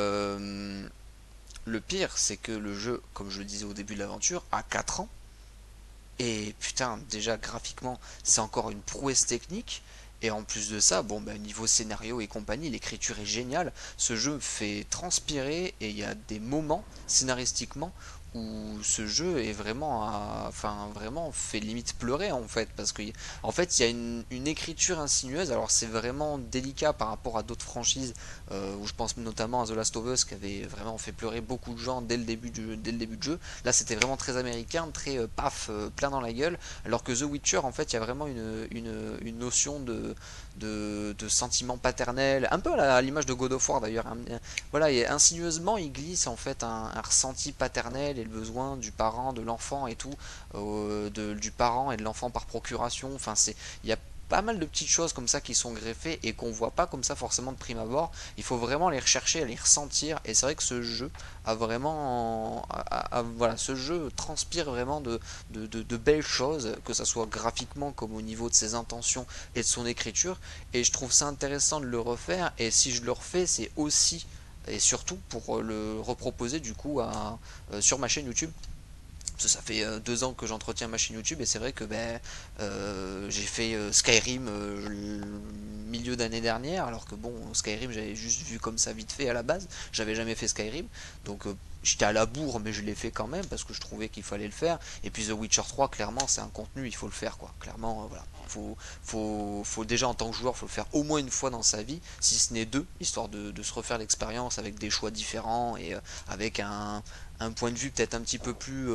le pire, c'est que le jeu, comme je le disais au début de l'aventure, a 4 ans. Et putain, déjà graphiquement, c'est encore une prouesse technique. Et en plus de ça, bon, bah, niveau scénario et compagnie, l'écriture est géniale. Ce jeu fait transpirer et il y a des moments scénaristiquement où ce jeu est vraiment, enfin vraiment fait limite pleurer en fait, parce que en fait il y a une écriture insinueuse. Alors c'est vraiment délicat par rapport à d'autres franchises où je pense notamment à The Last of Us qui avait vraiment fait pleurer beaucoup de gens dès le début de jeu. Là c'était vraiment très américain, très paf, plein dans la gueule, alors que The Witcher en fait il y a vraiment une notion de sentiment paternel, un peu à l'image de God of War d'ailleurs, hein. Voilà, et insinueusement il glisse en fait un ressenti paternel et le besoin du parent, de l'enfant et tout, du parent et de l'enfant par procuration. Enfin, il y a pas mal de petites choses comme ça qui sont greffées et qu'on voit pas comme ça forcément de prime abord. Il faut vraiment les rechercher, les ressentir. Et c'est vrai que ce jeu a vraiment, voilà, ce jeu transpire vraiment de belles choses, que ça soit graphiquement comme au niveau de ses intentions et de son écriture. Et je trouve ça intéressant de le refaire. Et si je le refais, c'est aussi et surtout pour le reproposer du coup sur ma chaîne YouTube. Parce que ça fait 2 ans que j'entretiens ma chaîne YouTube et c'est vrai que j'ai fait Skyrim le milieu d'année dernière, alors que bon, Skyrim j'avais juste vu comme ça vite fait à la base, j'avais jamais fait Skyrim, donc j'étais à la bourre mais je l'ai fait quand même parce que je trouvais qu'il fallait le faire. Et puis The Witcher 3 clairement c'est un contenu, il faut le faire quoi, clairement voilà. Faut déjà en tant que joueur, faut le faire au moins une fois dans sa vie, si ce n'est deux, histoire de se refaire l'expérience avec des choix différents et avec un point de vue peut-être un petit peu plus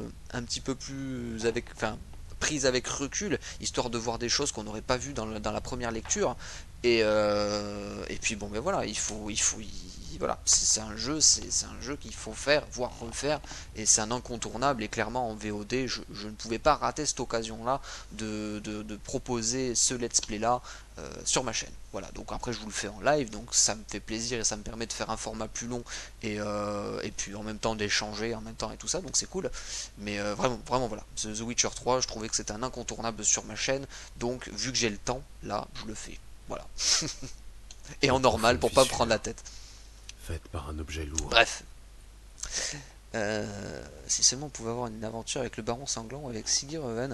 avec, enfin, prise avec recul, histoire de voir des choses qu'on n'aurait pas vues dans la première lecture. Et puis bon, ben voilà, voilà, c'est un jeu qu'il faut faire, voire refaire, et c'est un incontournable. Et clairement en VOD, je ne pouvais pas rater cette occasion-là de proposer ce let's play là sur ma chaîne. Voilà, donc après je vous le fais en live, donc ça me fait plaisir et ça me permet de faire un format plus long et puis en même temps d'échanger en même temps et tout ça, donc c'est cool. Mais vraiment voilà, The Witcher 3, je trouvais que c'était un incontournable sur ma chaîne, donc vu que j'ai le temps, là je le fais. Voilà. Et en normal pour pas me prendre la tête. Faite par un objet lourd. Bref. Si seulement on pouvait avoir une aventure avec le baron sanglant ou avec Sigireven.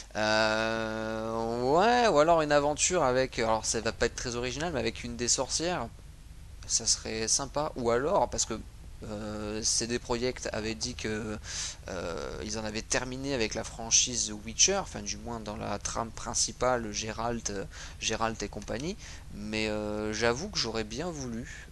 Ouais, ou alors une aventure avec. Alors ça va pas être très original, mais avec une des sorcières. Ça serait sympa. Ou alors, parce que CD Projekt avait dit que ils en avaient terminé avec la franchise The Witcher, enfin du moins dans la trame principale, Geralt et compagnie. Mais j'avoue que j'aurais bien voulu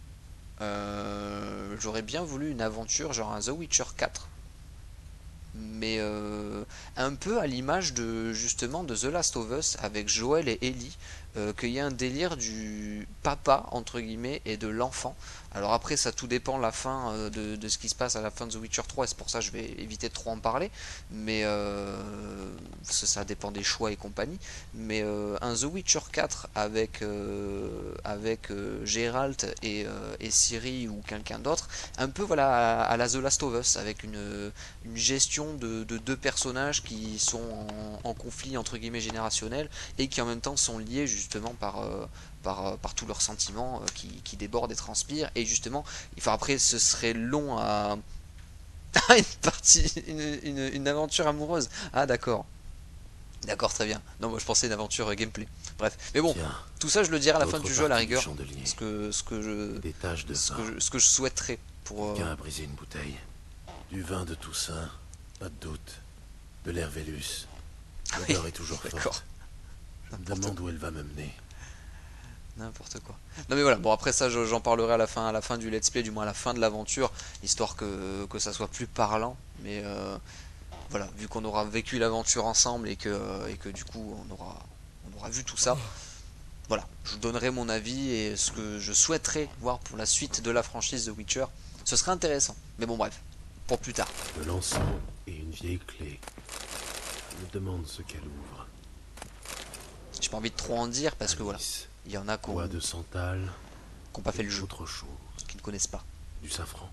une aventure genre un The Witcher 4, mais un peu à l'image de justement de The Last of Us avec Joel et Ellie, qu'il y a un délire du papa entre guillemets et de l'enfant. Alors après ça tout dépend la fin de ce qui se passe à la fin de The Witcher 3 et c'est pour ça que je vais éviter de trop en parler, mais ça dépend des choix et compagnie. Mais un The Witcher 4 avec Geralt et Ciri ou quelqu'un d'autre, un peu voilà à la The Last of Us, avec une gestion de deux personnages qui sont en conflit entre guillemets générationnel et qui en même temps sont liés justement par tous leurs sentiments qui débordent et transpirent. Et justement, après ce serait long à une partie, une aventure amoureuse. Ah d'accord. D'accord, très bien. Non, moi je pensais une aventure gameplay. Bref, mais bon, Tiens, tout ça je le dirai à la fin l'autre du jeu à la partie du rigueur. chandelier. Des taches de vin. Ce que je souhaiterais pour. Quelqu'un a brisé une bouteille. Du vin de Toussaint, pas de doute. De l'Hervélus. L'odeur est toujours d'accord. forte. Je me demande où elle va me mener. N'importe quoi. Non mais voilà, bon après ça j'en parlerai à la fin du let's play, du moins à la fin de l'aventure, histoire que ça soit plus parlant. Mais voilà, vu qu'on aura vécu l'aventure ensemble et que du coup on aura vu tout ça, voilà, je vous donnerai mon avis et ce que je souhaiterais voir pour la suite de la franchise The Witcher. Ce serait intéressant, mais bon bref, pour plus tard. De l'encens et une vieille clé. Je me demande ce qu'elle ouvre. J'ai pas envie de trop en dire parce que voilà, il y en a Bois de santal. qui n'ont pas fait le jeu, Autre chose. qui ne connaissent pas. Du safran.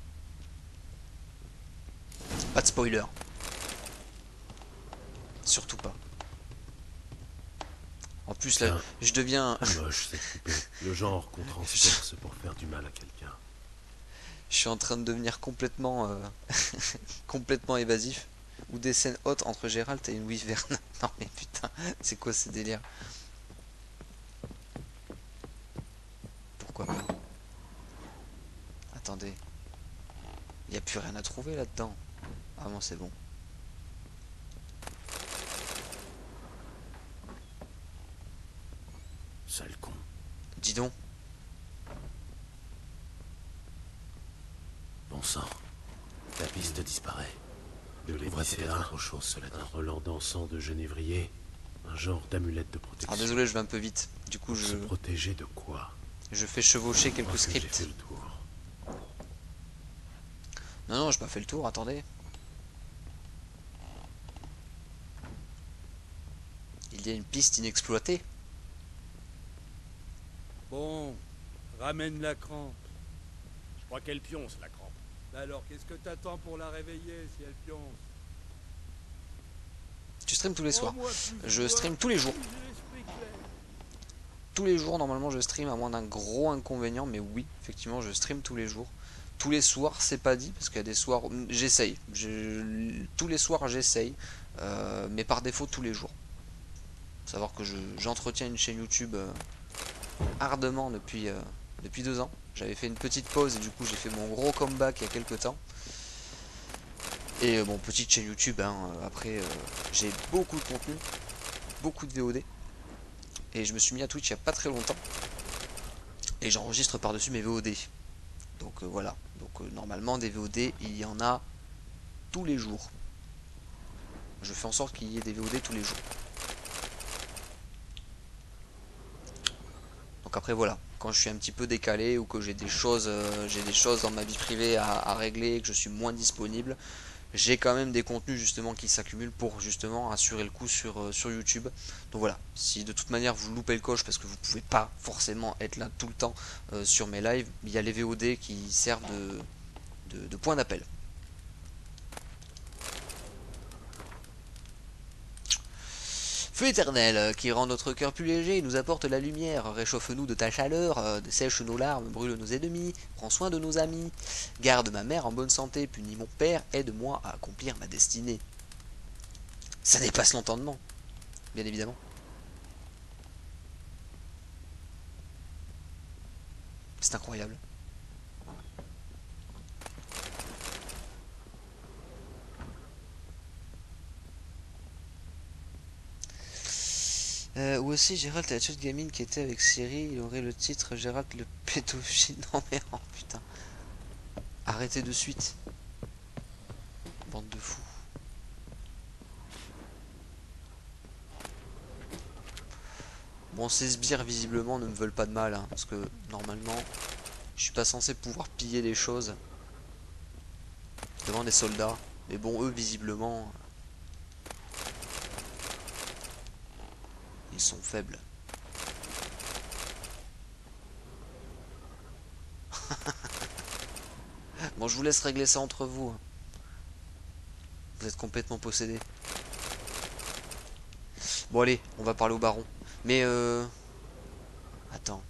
Pas de spoiler. Surtout pas. En plus là, Tiens, je deviens... moche cette poupée. Le genre qu'on transperce pour faire du mal à quelqu'un. Je suis en train de devenir complètement complètement évasif. Ou des scènes hautes entre Geralt et une wyvern. Non mais putain, c'est quoi ces délires? Pourquoi pas? Attendez. Il n'y a plus rien à trouver là-dedans. Ah bon, c'est bon. Sale con. Dis donc. Bon sang. La piste disparaît. De l'épicéa, autre chose, cela dit. Un relent d'encens de genévrier. Un genre d'amulette de protection. Ah désolé, je vais un peu vite. Du coup, Se protéger de quoi? je fais chevaucher quelques Parce que j'ai scripts. fait le tour. Non, j'ai pas fait le tour, attendez. Il y a une piste inexploitée. Bon, ramène la crampe. Je crois qu'elle pionce, la crampe. Alors, qu'est-ce que t'attends pour la réveiller si elle pionce? Tu streams tous les soirs. Je stream tous les jours. Tous les jours, normalement, je stream, à moins d'un gros inconvénient. Mais oui, effectivement, je stream tous les jours. Tous les soirs, c'est pas dit, parce qu'il y a des soirs... J'essaye. Tous les soirs, j'essaye. Mais par défaut, tous les jours. Faut savoir que j'entretiens une chaîne YouTube ardemment depuis 2 ans. J'avais fait une petite pause et du coup j'ai fait mon gros comeback il y a quelques temps. Et bon, petite chaîne YouTube, hein, après j'ai beaucoup de contenu, beaucoup de VOD. Et je me suis mis à Twitch il n'y a pas très longtemps. Et j'enregistre par-dessus mes VOD. Donc voilà, donc normalement des VOD il y en a tous les jours. Je fais en sorte qu'il y ait des VOD tous les jours. Donc après voilà, quand je suis un petit peu décalé ou que j'ai des choses dans ma vie privée à régler et que je suis moins disponible, j'ai quand même des contenus justement qui s'accumulent pour justement assurer le coup sur YouTube. Donc voilà, si de toute manière vous loupez le coche parce que vous pouvez pas forcément être là tout le temps sur mes lives, il y a les VOD qui servent de point d'appel. Feu éternel, qui rend notre cœur plus léger et nous apporte la lumière, réchauffe-nous de ta chaleur, sèche nos larmes, brûle nos ennemis, prends soin de nos amis, garde ma mère en bonne santé, punis mon père, aide-moi à accomplir ma destinée. Ça dépasse l'entendement, bien évidemment. C'est incroyable. Ou aussi Gérald la toute gamine qui était avec Ciri, il aurait le titre Gérald le pédophile. Non mais oh putain. Arrêtez de suite. Bande de fous. Bon, ces sbires visiblement ne me veulent pas de mal, hein, parce que normalement, je suis pas censé pouvoir piller les choses devant des soldats. Mais bon, eux visiblement, ils sont faibles. Bon, je vous laisse régler ça entre vous. Vous êtes complètement possédés. Bon, allez, on va parler au baron. Mais attends.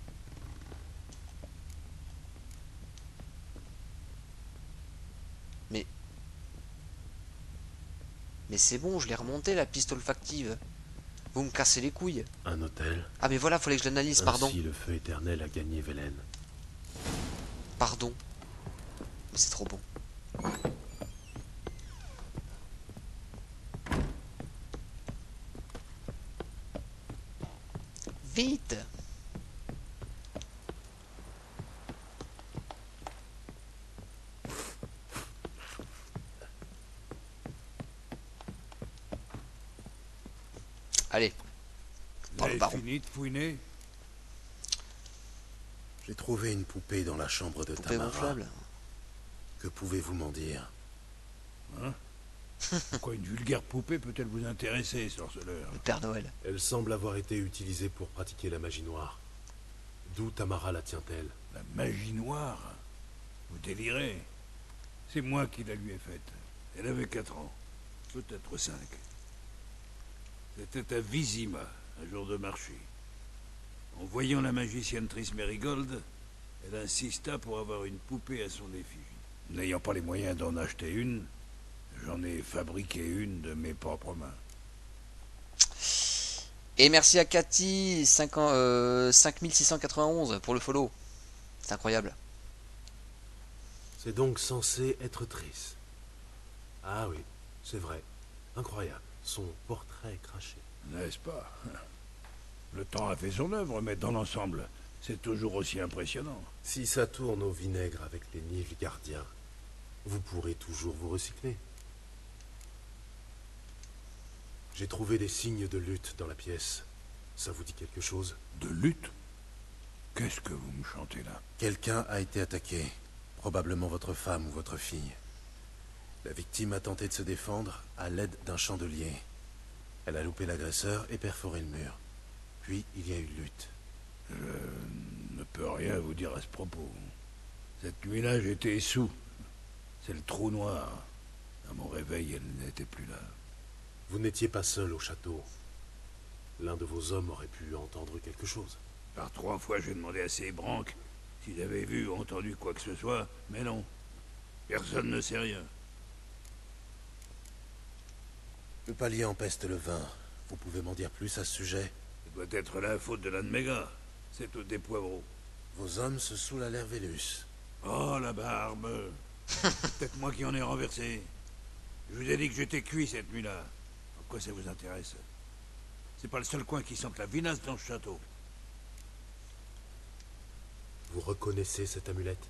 Mais c'est bon, je l'ai remonté la piste olfactive. Vous me cassez les couilles. Un hôtel. Ah mais voilà, fallait que je l'analyse, pardon. Ainsi le feu éternel a gagné Velen. Pardon. Mais c'est trop bon. Vite. Allez. Vous avez fini de fouiner? J'ai trouvé une poupée dans la chambre de Poupée Tamara. gonflable. Que pouvez-vous m'en dire? Hein? Pourquoi une vulgaire poupée peut-elle vous intéresser, sorceleur? Le Père Noël. Elle semble avoir été utilisée pour pratiquer la magie noire. D'où Tamara la tient-elle? La magie noire? Vous délirez? C'est moi qui la lui ai faite. Elle avait 4 ans. Peut-être 5. C'était à Vizima, un jour de marché. En voyant la magicienne Triss Merigold, elle insista pour avoir une poupée à son effigie. N'ayant pas les moyens d'en acheter une, j'en ai fabriqué une de mes propres mains. Et merci à Cathy, 5691 pour le follow. C'est incroyable. C'est donc censé être Triss. Ah oui, c'est vrai. Incroyable. Son portrait craché. N'est-ce pas? Le temps a fait son œuvre, mais dans l'ensemble, c'est toujours aussi impressionnant. Si ça tourne au vinaigre avec les Nilfgaardiens, vous pourrez toujours vous recycler. J'ai trouvé des signes de lutte dans la pièce. Ça vous dit quelque chose? De lutte? Qu'est-ce que vous me chantez là? Quelqu'un a été attaqué. Probablement votre femme ou votre fille. La victime a tenté de se défendre à l'aide d'un chandelier. Elle a loupé l'agresseur et perforé le mur. Puis il y a eu lutte. Je ne peux rien vous dire à ce propos. Cette nuit-là, j'étais sous. C'est le trou noir. À mon réveil, elle n'était plus là. Vous n'étiez pas seul au château. L'un de vos hommes aurait pu entendre quelque chose. Par 3 fois, j'ai demandé à ces branques s'ils avaient vu ou entendu quoi que ce soit, mais non. Personne ne sait rien. Le palier empeste le vin. Vous pouvez m'en dire plus à ce sujet? Ça doit être la faute de l'un de mes gars. C'est au des poivreaux. Vos hommes se saoulent à l'Hervélus. Oh, la barbe. C'est peut-être moi qui en ai renversé. Je vous ai dit que j'étais cuit cette nuit-là. En quoi ça vous intéresse? C'est pas le seul coin qui sente la vinasse dans ce château. Vous reconnaissez cette amulette?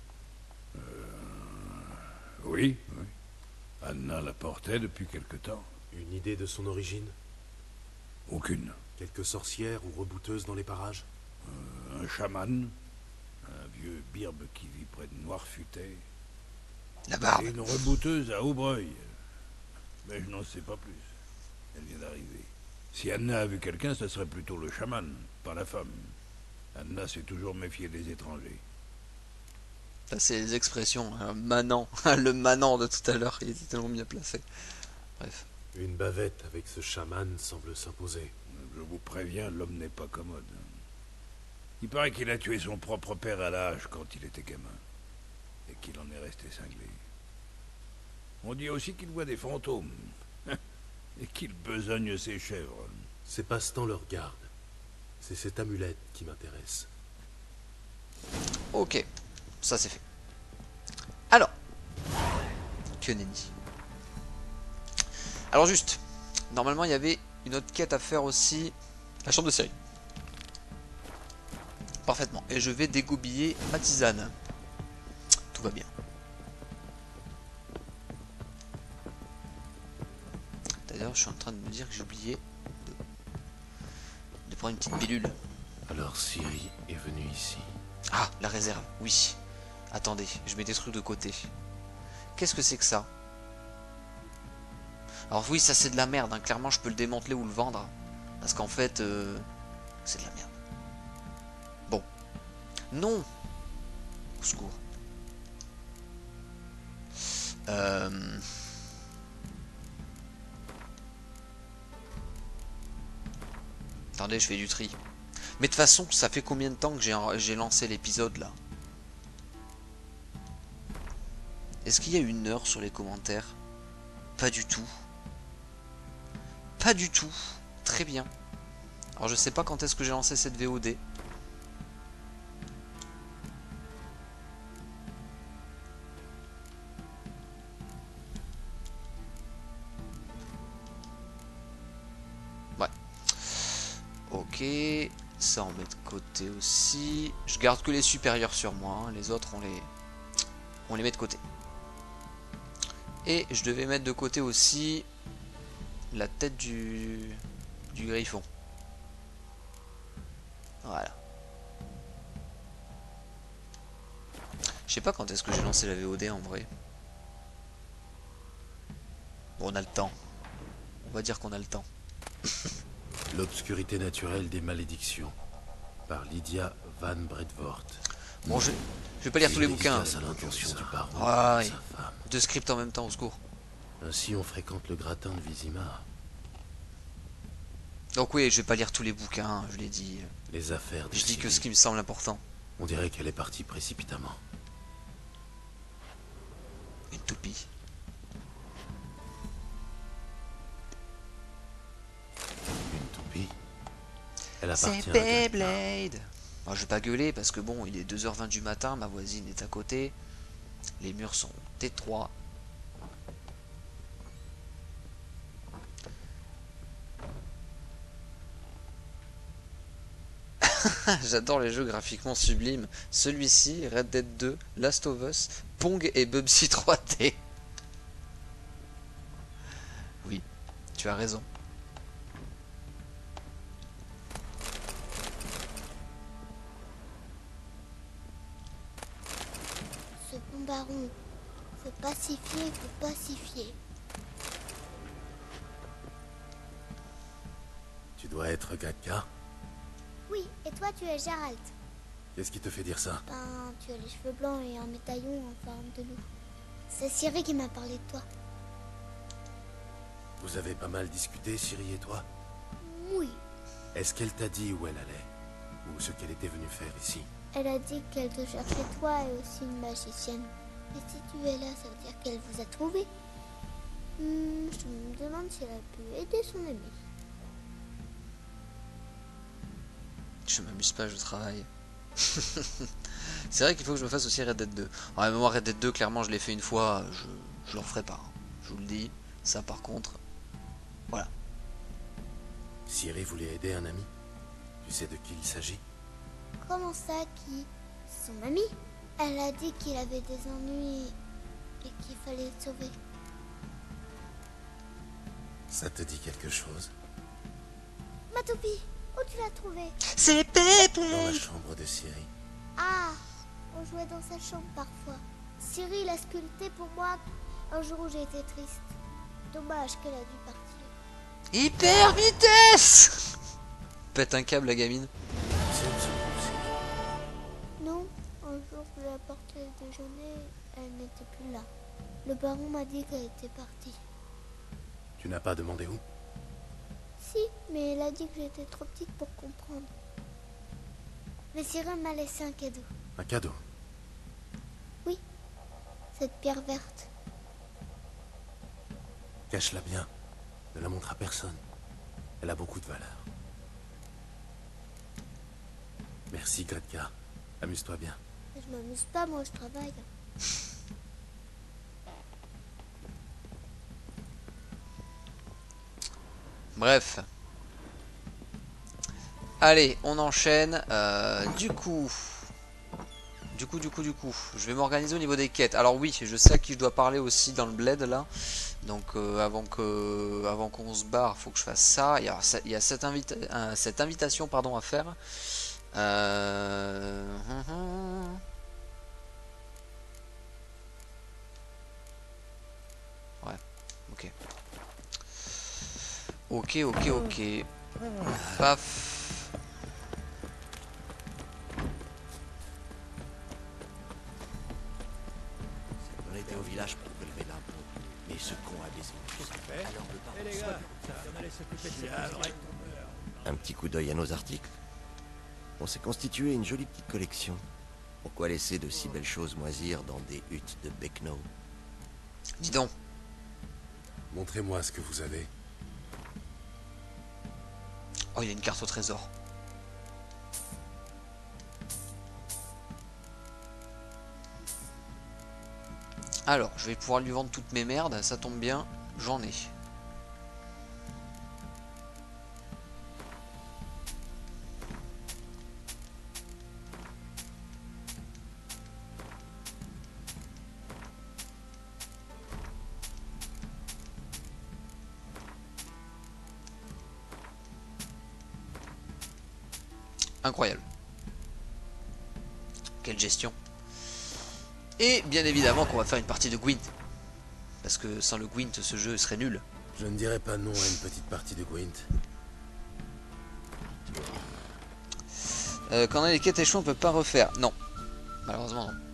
Oui, oui. Anna la portait depuis quelque temps. Une idée de son origine? Aucune. Quelques sorcières ou rebouteuses dans les parages? Un chaman, un vieux birbe qui vit près de Noirfutet. La barbe. Et une rebouteuse à Aubreuil. Mais je n'en sais pas plus. Elle vient d'arriver. Si Anna a vu quelqu'un, ce serait plutôt le chaman, pas la femme. Anna s'est toujours méfiée des étrangers. Ça, c'est les expressions. Manant. Le manant de tout à l'heure, il était tellement bien placé. Bref. Une bavette avec ce chaman semble s'imposer. Je vous préviens, l'homme n'est pas commode. Il paraît qu'il a tué son propre père à l'âge quand il était gamin. Et qu'il en est resté cinglé. On dit aussi qu'il voit des fantômes. Et qu'il besogne ses chèvres. Ces passe-temps leur gardent. C'est cette amulette qui m'intéresse. Ok. Ça, c'est fait. Alors. Que nenni. Alors juste. Normalement, il y avait une autre quête à faire aussi. La chambre de série. Parfaitement. Et je vais dégoubiller ma tisane. Tout va bien. D'ailleurs, je suis en train de me dire que j'ai oublié de prends une petite pilule. Alors Ciri est venue ici. Ah, la réserve, oui. Attendez, je mets des trucs de côté. Qu'est-ce que c'est que ça? Alors oui, ça c'est de la merde, hein. Clairement je peux le démanteler ou le vendre. Parce qu'en fait, c'est de la merde. Bon. Non. Au secours. Attendez, je fais du tri. Mais de toute façon, ça fait combien de temps que j'ai lancé l'épisode là? Est-ce qu'il y a une heure sur les commentaires? Pas du tout. Pas du tout. Très bien. Alors je sais pas quand est-ce que j'ai lancé cette VOD. Ouais. Ok. Ça on met de côté aussi. Je garde que les supérieurs sur moi. Hein. Les autres on les met de côté. Et je devais mettre de côté aussi la tête du griffon. Voilà. Je sais pas quand est-ce que j'ai lancé la VOD en vrai. Bon, on a le temps. On va dire qu'on a le temps. L'obscurité naturelle des malédictions. Par Lydia Van Bredvoort. Bon, je vais pas lire tous les bouquins. À l'intention du baron, Ah, oui. sa femme. Deux scripts en même temps, au secours. Ainsi on fréquente le gratin de Vizimar. Donc oui, je vais pas lire tous les bouquins, je l'ai dit. Les affaires de Je dis que Ciri. ce qui me semble important. On dirait qu'elle est partie précipitamment. Une toupie. Une toupie. Elle appartient C'est à Beyblade. Alors, je vais pas gueuler parce que bon, il est 2h20 du matin, ma voisine est à côté. Les murs sont étroits. J'adore les jeux graphiquement sublimes. Celui-ci, Red Dead 2, Last of Us, Pong et Bubsy 3D. Oui, tu as raison. Ce bon baron, faut pacifier, faut pacifier. Tu dois être Gatka. Oui, et toi tu es Gérald. Qu'est-ce qui te fait dire ça? Ben, tu as les cheveux blancs et un médaillon en forme de loup. C'est Ciri qui m'a parlé de toi. Vous avez pas mal discuté, Ciri et toi? Oui. Est-ce qu'elle t'a dit où elle allait? Ou ce qu'elle était venue faire ici? Elle a dit qu'elle te cherchait toi et aussi une magicienne. Et si tu es là, ça veut dire qu'elle vous a trouvé. Je me demande si elle a pu aider son ami. Je m'amuse pas, je travaille. C'est vrai qu'il faut que je me fasse aussi Red Dead 2. Alors, moi, Red Dead 2, clairement, je l'ai fait une fois, je le referai pas. Hein. Je vous le dis. Ça, par contre, voilà. Ciri voulait aider un ami? Tu sais de qui il s'agit? Comment ça, qui? Son ami? Elle a dit qu'il avait des ennuis et qu'il fallait le sauver. Ça te dit quelque chose? Ma toupie, où tu l'as trouvée? C'est Dans la Beyblade. chambre de Ciri. Ah, on jouait dans sa chambre parfois. Ciri l'a sculpté pour moi un jour où j'ai été triste. Dommage qu'elle a dû partir. Hyper vitesse. Pète un câble, la gamine. C'est une seconde, Ciri. Non, un jour je lui ai apporté le déjeuner, elle n'était plus là. Le baron m'a dit qu'elle était partie. Tu n'as pas demandé où? Si, mais elle a dit que j'étais trop petite pour comprendre. Mais Ciri m'a laissé un cadeau. Un cadeau? Oui, cette pierre verte. Cache-la bien. Ne la montre à personne. Elle a beaucoup de valeur. Merci, Gretka. Amuse-toi bien. Je m'amuse pas, moi je travaille. Bref. Allez, on enchaîne. Du du coup, je vais m'organiser au niveau des quêtes. Alors oui, je sais à qui je dois parler aussi dans le bled là. Donc avant qu'on se barre, faut que je fasse ça. Il y a cette invitation pardon, à faire. Ouais, ok. Ok. Paf. On était au village pour prélever l'impôt. Mais ce con a baisé le fusil. Alors le baron les gars, on allait s'occuper de ces questions. Un petit coup d'œil à nos articles. On s'est constitué une jolie petite collection. Pourquoi laisser de si belles choses moisir dans des huttes de Beckno? Dis donc. Montrez-moi ce que vous avez. Oh, il y a une carte au trésor. Alors, je vais pouvoir lui vendre toutes mes merdes, ça tombe bien, j'en ai. Incroyable. Quelle gestion. Et bien évidemment qu'on va faire une partie de Gwent. Parce que sans le Gwent, ce jeu serait nul. Je ne dirais pas non à une petite partie de Gwent. Quand on a les quêtes échouées, on peut pas refaire. Non. Malheureusement non.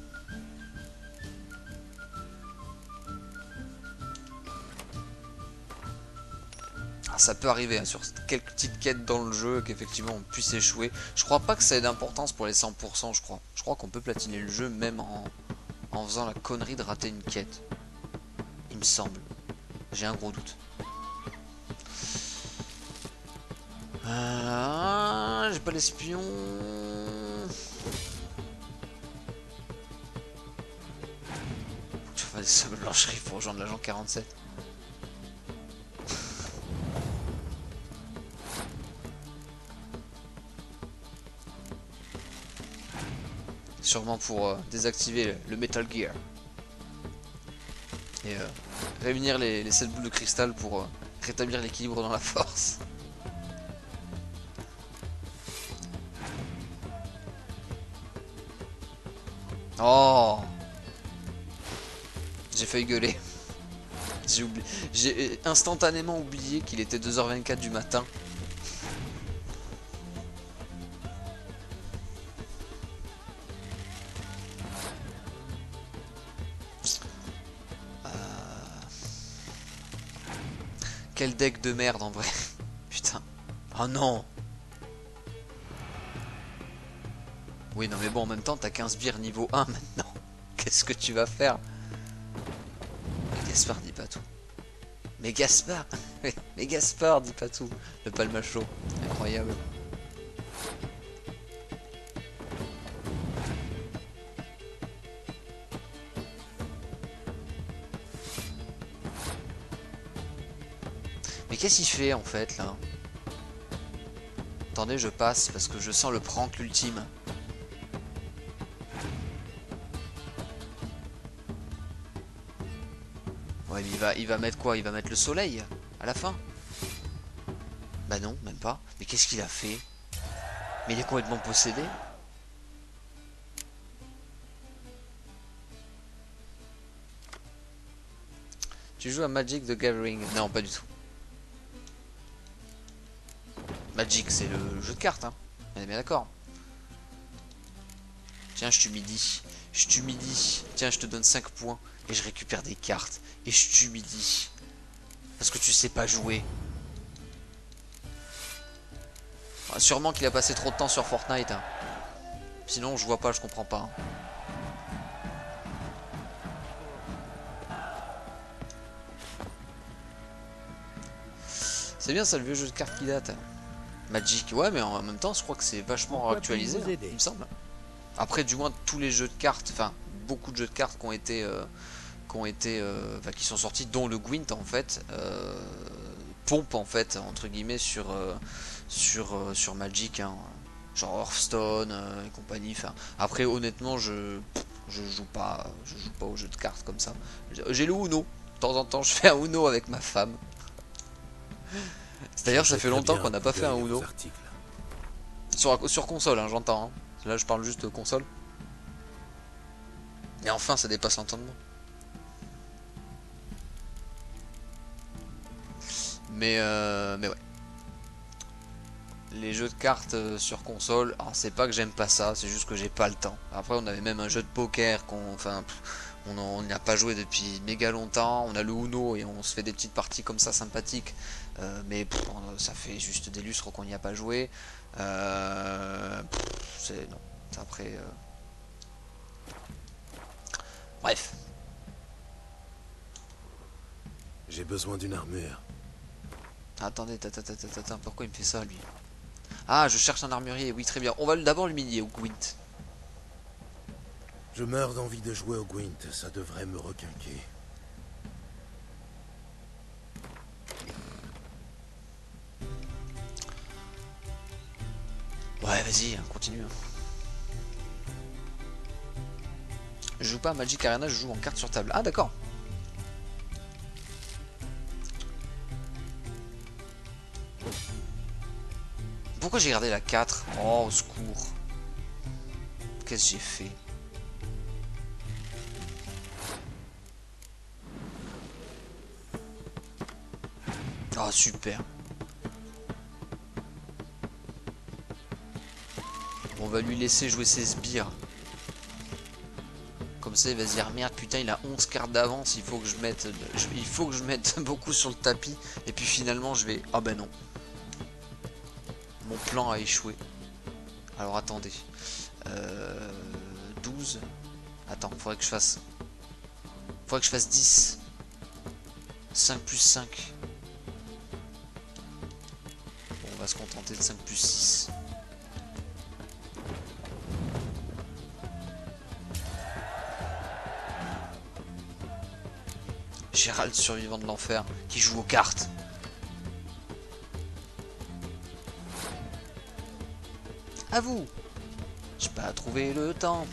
Ah, ça peut arriver hein, sur quelques petites quêtes dans le jeu qu'effectivement on puisse échouer. Je crois pas que ça ait d'importance pour les 100%, je crois. Je crois qu'on peut platiner le jeu même en faisant la connerie de rater une quête. Il me semble. J'ai un gros doute. J'ai pas l'espion. Faut que je fasse des blancheries pour rejoindre l'agent 47. Sûrement pour désactiver le Metal Gear. Et réunir les 7 boules de cristal pour rétablir l'équilibre dans la force. Oh, j'ai failli gueuler. J'ai instantanément oublié qu'il était 2h24 du matin. Quel deck de merde en vrai. Putain. Oh non. Oui non mais bon en même temps t'as 15 sbires niveau 1 maintenant. Qu'est-ce que tu vas faire? Gaspard dit pas tout. Mais Gaspard mais Gaspard dit pas tout. Le palmacho. Incroyable. Mais qu'est-ce qu'il fait en fait là? Attendez, je passe parce que je sens le prank ultime. Ouais, mais il va mettre quoi? Il va mettre le soleil à la fin? Bah non, même pas. Mais qu'est-ce qu'il a fait? Mais il est complètement possédé. Tu joues à Magic the Gathering? Non, pas du tout. Magic, c'est le jeu de cartes, hein. On est bien d'accord. Tiens, je t'humidie. Je t'humidie. Tiens, je te donne 5 points. Et je récupère des cartes. Et je t'humidie. Parce que tu sais pas jouer. Ah, sûrement qu'il a passé trop de temps sur Fortnite. Hein. Sinon, je vois pas, je comprends pas. Hein. C'est bien ça, le vieux jeu de cartes qui date. Magic, ouais, mais en même temps, je crois que c'est vachement actualisé, hein, il me semble. Après, du moins, tous les jeux de cartes, enfin, beaucoup de jeux de cartes qui ont été, qui sont sortis, dont le Gwent, en fait, pompe, en fait, entre guillemets, sur Magic. Hein. genre Hearthstone et compagnie. Enfin, après, honnêtement, je joue pas aux jeux de cartes comme ça. J'ai le Uno. De temps en temps, je fais un Uno avec ma femme. D'ailleurs, ça fait longtemps qu'on n'a pas fait un Uno. Sur console, hein, j'entends. Hein. Là, je parle juste de console. Mais enfin, ça dépasse l'entendement. Mais ouais. Les jeux de cartes sur console, alors c'est pas que j'aime pas ça, c'est juste que j'ai pas le temps. Après, on avait même un jeu de poker on n'y a pas joué depuis méga longtemps. On a le Uno et on se fait des petites parties comme ça sympathiques. Mais ça fait juste des lustres qu'on n'y a pas joué. Non. Après. Bref. J'ai besoin d'une armure. Attendez, pourquoi il me fait ça lui? Ah, je cherche un armurier, oui très bien. On va d'abord l'humilier au Gwent. Je meurs d'envie de jouer au Gwent, ça devrait me requinquer. Ouais, vas-y, continue. Je joue pas à Magic Arena, je joue en carte sur table. Ah d'accord. Pourquoi j'ai gardé la 4? Oh, au secours. Qu'est-ce que j'ai fait? Oh, super. On va lui laisser jouer ses sbires. Comme ça, il va se dire merde, putain, il a 11 cartes d'avance, il faut que je mette beaucoup sur le tapis. Et puis finalement, je vais... Ah ben non. Mon plan a échoué. Alors attendez. 12. Attends, faudrait que je fasse 10. 5 plus 5. Bon, on va se contenter de 5 plus 6. Gérald, survivant de l'enfer, qui joue aux cartes. À vous. J'ai pas trouvé le temps.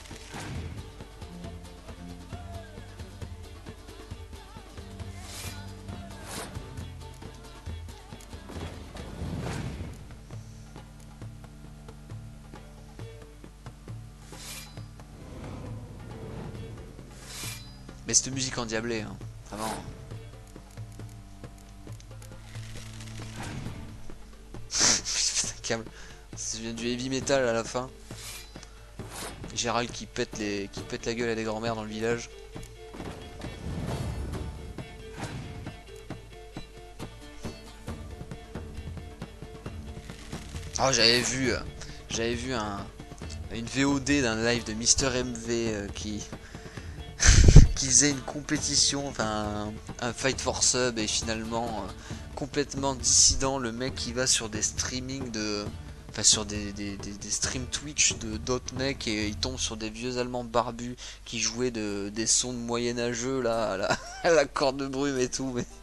Mais cette musique endiablée, hein. Vraiment. Putain, câble. Ça vient du heavy metal à la fin. Gérald qui pète la gueule à des grands-mères dans le village. Oh, j'avais vu une VOD d'un live de Mister MV qui faisait une compétition, enfin un fight for sub, et finalement complètement dissident, le mec qui va sur des streamings de... Enfin sur des streams Twitch d'autres mecs, et il tombe sur des vieux allemands barbus qui jouaient des sons de moyenâgeux là, à la corde de brume et tout, mais...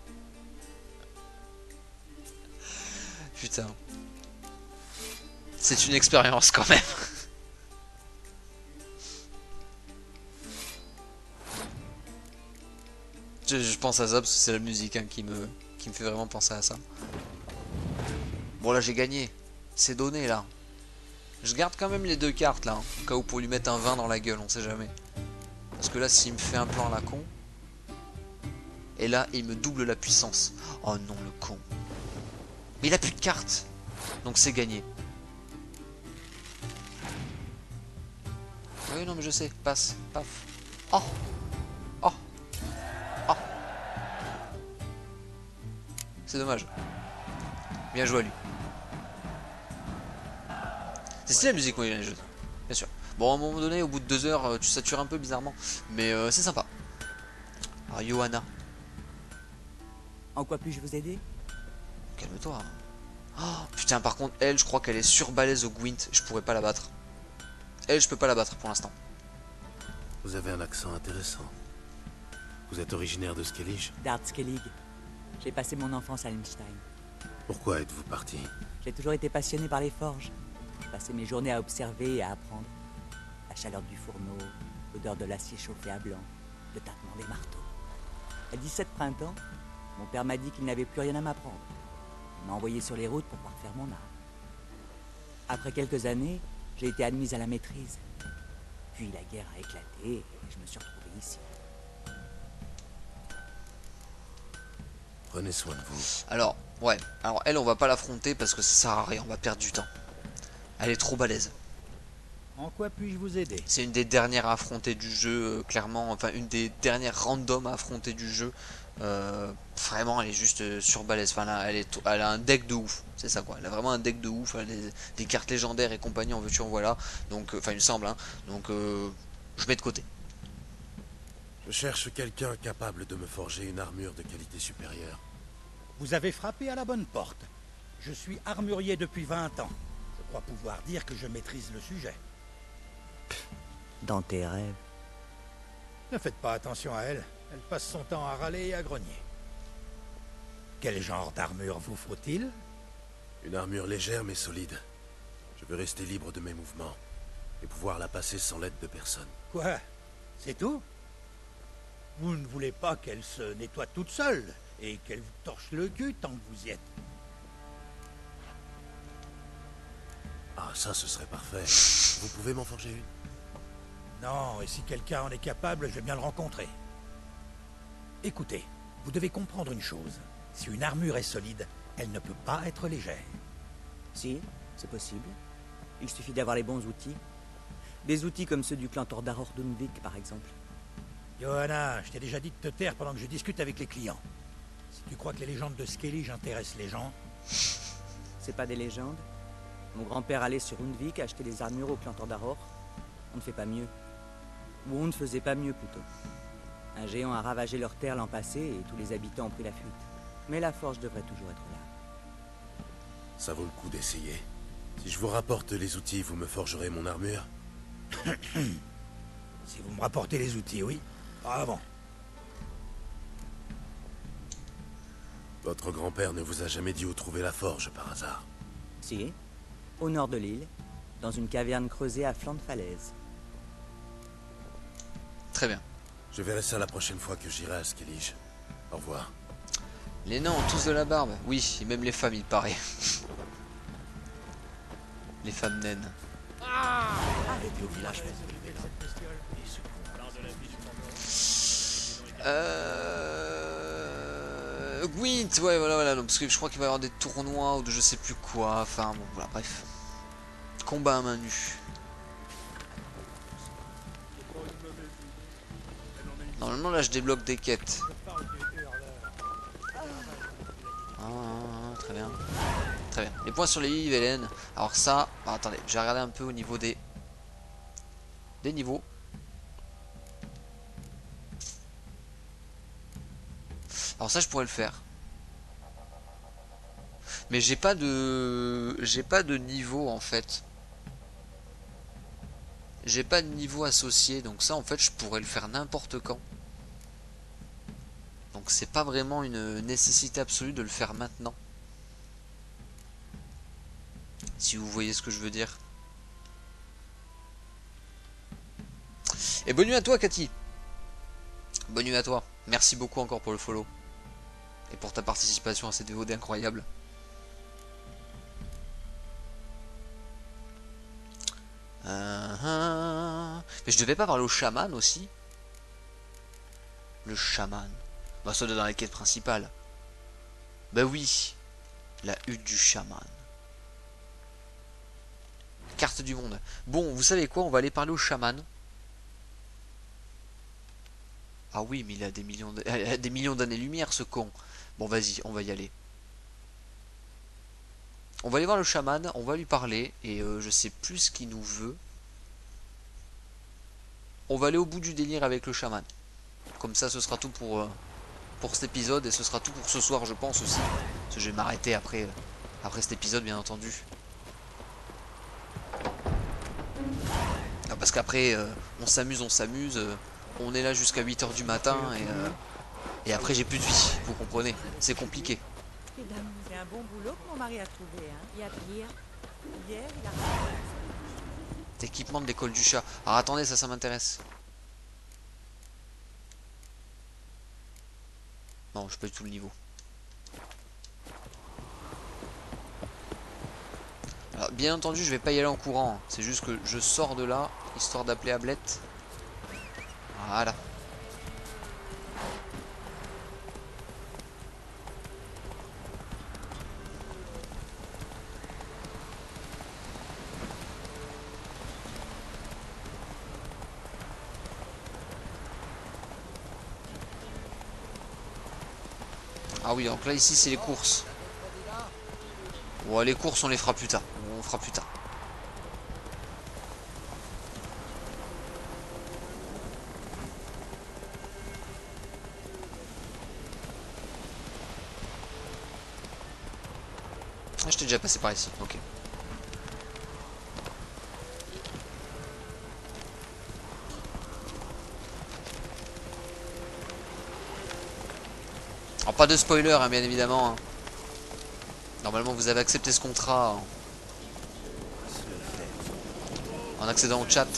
Putain. C'est une expérience quand même. Je pense à ça parce que c'est la musique hein, qui me fait vraiment penser à ça. Bon là j'ai gagné. C'est donné là. Je garde quand même les 2 cartes là. Hein, au cas où pour lui mettre un 20 dans la gueule, on sait jamais. Parce que là s'il me fait un plan à la con. Et là il me double la puissance. Oh non le con. Mais il a plus de cartes. Donc c'est gagné. Oui non mais je sais. Passe. Paf. Oh. Oh. Oh. C'est dommage. Bien joué à lui. C'est stylé la musique, moi, les jeux. Bien sûr. Bon, à un moment donné, au bout de 2 heures, tu satures un peu bizarrement. Mais c'est sympa. Alors, Johanna. En quoi puis-je vous aider? Calme-toi. Oh, putain, par contre, elle, je crois qu'elle est surbalèze au Gwent. Je pourrais pas la battre. Elle, je peux pas la battre pour l'instant. Vous avez un accent intéressant. Vous êtes originaire de Skellige? D'Ard Skellig. J'ai passé mon enfance à Limstein. Pourquoi êtes-vous parti? J'ai toujours été passionné par les forges. Je passais mes journées à observer et à apprendre. La chaleur du fourneau, l'odeur de l'acier chauffé à blanc, le tintement des marteaux. À 17 printemps, mon père m'a dit qu'il n'avait plus rien à m'apprendre. Il m'a envoyé sur les routes pour parfaire mon art. Après quelques années, j'ai été admise à la maîtrise. Puis la guerre a éclaté et je me suis retrouvé ici. Prenez soin de vous. Alors, ouais. Alors elle, on va pas l'affronter parce que ça sert à rien, on va perdre du temps. Elle est trop balèze. En quoi puis-je vous aider? C'est une des dernières à affronter du jeu, clairement. Enfin, une des dernières random à affronter du jeu. Vraiment, elle est juste surbalèze. Enfin, là, elle a un deck de ouf. C'est ça, quoi. Elle a vraiment un deck de ouf. Elle a des cartes légendaires et compagnie, en veux-tu, en voilà. Donc, enfin, il me semble. Hein. Donc, je mets de côté. Je cherche quelqu'un capable de me forger une armure de qualité supérieure. Vous avez frappé à la bonne porte. Je suis armurier depuis 20 ans. Je crois pouvoir dire que je maîtrise le sujet. Dans tes rêves. Ne faites pas attention à elle. Elle passe son temps à râler et à grogner. Quel genre d'armure vous faut-il? Une armure légère mais solide. Je veux rester libre de mes mouvements et pouvoir la passer sans l'aide de personne. Quoi? C'est tout? Vous ne voulez pas qu'elle se nettoie toute seule et qu'elle vous torche le cul tant que vous y êtes? Ah, ça, ce serait parfait. Vous pouvez m'en forger une? Non, et si quelqu'un en est capable, je vais bien le rencontrer. Écoutez, vous devez comprendre une chose. Si une armure est solide, elle ne peut pas être légère. Si, c'est possible. Il suffit d'avoir les bons outils. Des outils comme ceux du clan Tordaror d'Undvik, par exemple. Johanna, je t'ai déjà dit de te taire pendant que je discute avec les clients. Si tu crois que les légendes de Skellige intéressent les gens... C'est pas des légendes. Mon grand-père allait sur Undvik acheter des armures au clan Tordaror. On ne fait pas mieux. Ou on ne faisait pas mieux, plutôt. Un géant a ravagé leur terre l'an passé et tous les habitants ont pris la fuite. Mais la forge devrait toujours être là. Ça vaut le coup d'essayer. Si je vous rapporte les outils, vous me forgerez mon armure? Si vous me rapportez les outils, oui. Pas avant. Votre grand-père ne vous a jamais dit où trouver la forge, par hasard? Si, au nord de l'île, dans une caverne creusée à flanc de falaise. Très bien. Je verrai ça la prochaine fois que j'irai à Skellige. Au revoir. Les nains ont tous de la barbe. Oui, et même les femmes, il paraît. Les femmes naines. Arrêtez au village. Gwent, ouais, voilà, donc, parce que je crois qu'il va y avoir des tournois ou de je sais plus quoi. Enfin, bon, voilà, bref. Combat à main nue. Normalement, là, je débloque des quêtes. Ah, très bien. Très bien. Les points sur les îles, Hélène. Alors ça, attendez, j'ai regardé un peu au niveau des niveaux. Alors ça, je pourrais le faire. Mais j'ai pas de niveau en fait. J'ai pas de niveau associé, donc ça en fait je pourrais le faire n'importe quand. Donc c'est pas vraiment une nécessité absolue de le faire maintenant. Si vous voyez ce que je veux dire. Et bonne nuit à toi Cathy. Bonne nuit à toi. Merci beaucoup encore pour le follow. Et pour ta participation à cette VOD incroyable. Mais je devais pas parler au chaman aussi. Le chaman. Bah ça doit être dans les quêtes principales. Bah oui. La hutte du chaman. Carte du monde. Bon, vous savez quoi, on va aller parler au chaman. Ah oui, mais il a des millions d'années-lumière, ce con. Bon, vas-y, on va y aller. On va aller voir le chaman, on va lui parler, et je sais plus ce qu'il nous veut. On va aller au bout du délire avec le chaman. Comme ça, ce sera tout pour cet épisode, et ce sera tout pour ce soir, je pense aussi. Parce que je vais m'arrêter après cet épisode, bien entendu. Ah, parce qu'après, on s'amuse. On est là jusqu'à 8 h du matin, et après, j'ai plus de vie, vous comprenez. C'est compliqué. C'est un bon boulot que mon mari a trouvé, hein. Il y a pire. Hier, il a... Équipement de l'école du chat. Alors attendez, ça m'intéresse. Non, je peux tout le niveau. Alors, bien entendu, je vais pas y aller en courant. C'est juste que je sors de là, histoire d'appeler Ablette. Voilà. Ah oui, donc là ici c'est les courses. Ouais, les courses on les fera plus tard. On fera plus tard. Ah, je t'ai déjà passé par ici, ok. Alors pas de spoiler hein, bien évidemment. Hein. Normalement vous avez accepté ce contrat hein, en accédant au chat.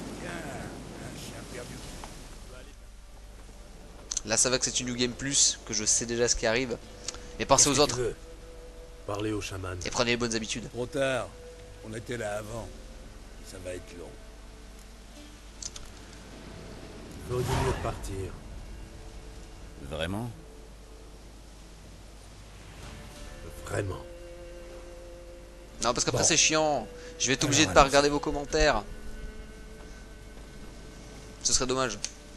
Là ça va que c'est une New Game Plus, que je sais déjà ce qui arrive. Mais pensez aux autres. Parlez au chaman. Et prenez les bonnes habitudes. Trop tard. On était là avant. Ça va être long. Il vaut mieux de partir. Vraiment? Vraiment. Non parce qu'après Bon. c'est chiant. Je vais être obligé de Alors, pas regarder vos commentaires. Ce serait dommage.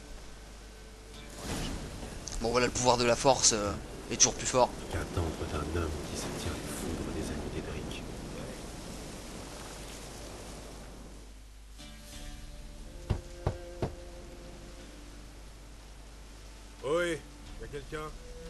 Bon voilà, le pouvoir de la force est toujours plus fort. Qu'attendre d'un homme qui se tient les foudres des amis d'Edric. Oui, y a quelqu'un?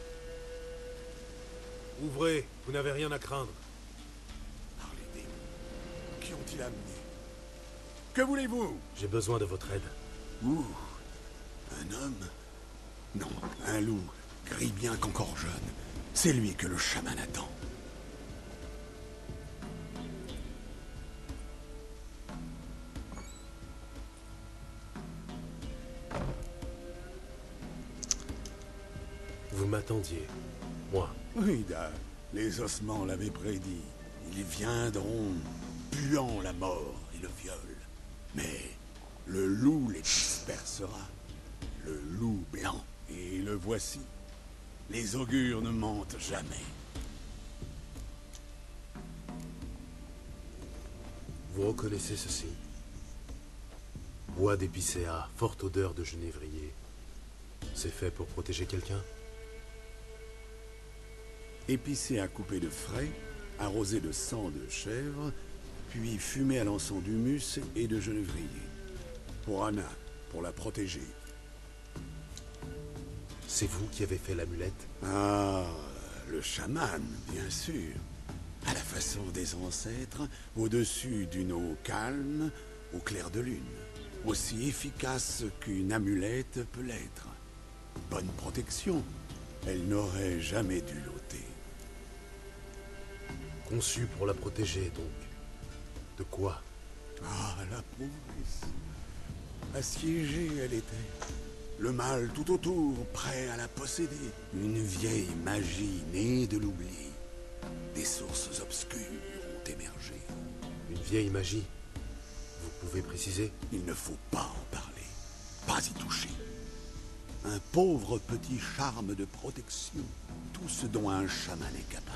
Ouvrez, vous n'avez rien à craindre. Par les démons. Qui ont-ils amené? Que voulez-vous? J'ai besoin de votre aide. Ouh, un homme? Non, un loup, gris bien qu'encore jeune. C'est lui que le chaman attend. Vous m'attendiez. Moi. Oui, Dad, les ossements l'avaient prédit. Ils viendront, puant la mort et le viol. Mais le loup les dispersera. Le loup blanc. Et le voici. Les augures ne mentent jamais. Vous reconnaissez ceci? Bois d'épicéa, forte odeur de genévrier. C'est fait pour protéger quelqu'un? Épicé à couper de frais, arrosé de sang de chèvre, puis fumé à l'encens d'humus et de genévrier. Pour Anna, pour la protéger. C'est vous qui avez fait l'amulette? Ah, le chaman, bien sûr. À la façon des ancêtres, au-dessus d'une eau calme, au clair de lune. Aussi efficace qu'une amulette peut l'être. Bonne protection. Elle n'aurait jamais dû l'ôter. Conçue pour la protéger, donc. De quoi? Ah, la pauvresse. Assiégée, elle était. Le mal tout autour, prêt à la posséder. Une vieille magie née de l'oubli. Des sources obscures ont émergé. Une vieille magie? Vous pouvez préciser? Il ne faut pas en parler. Pas y toucher. Un pauvre petit charme de protection. Tout ce dont un chaman est capable.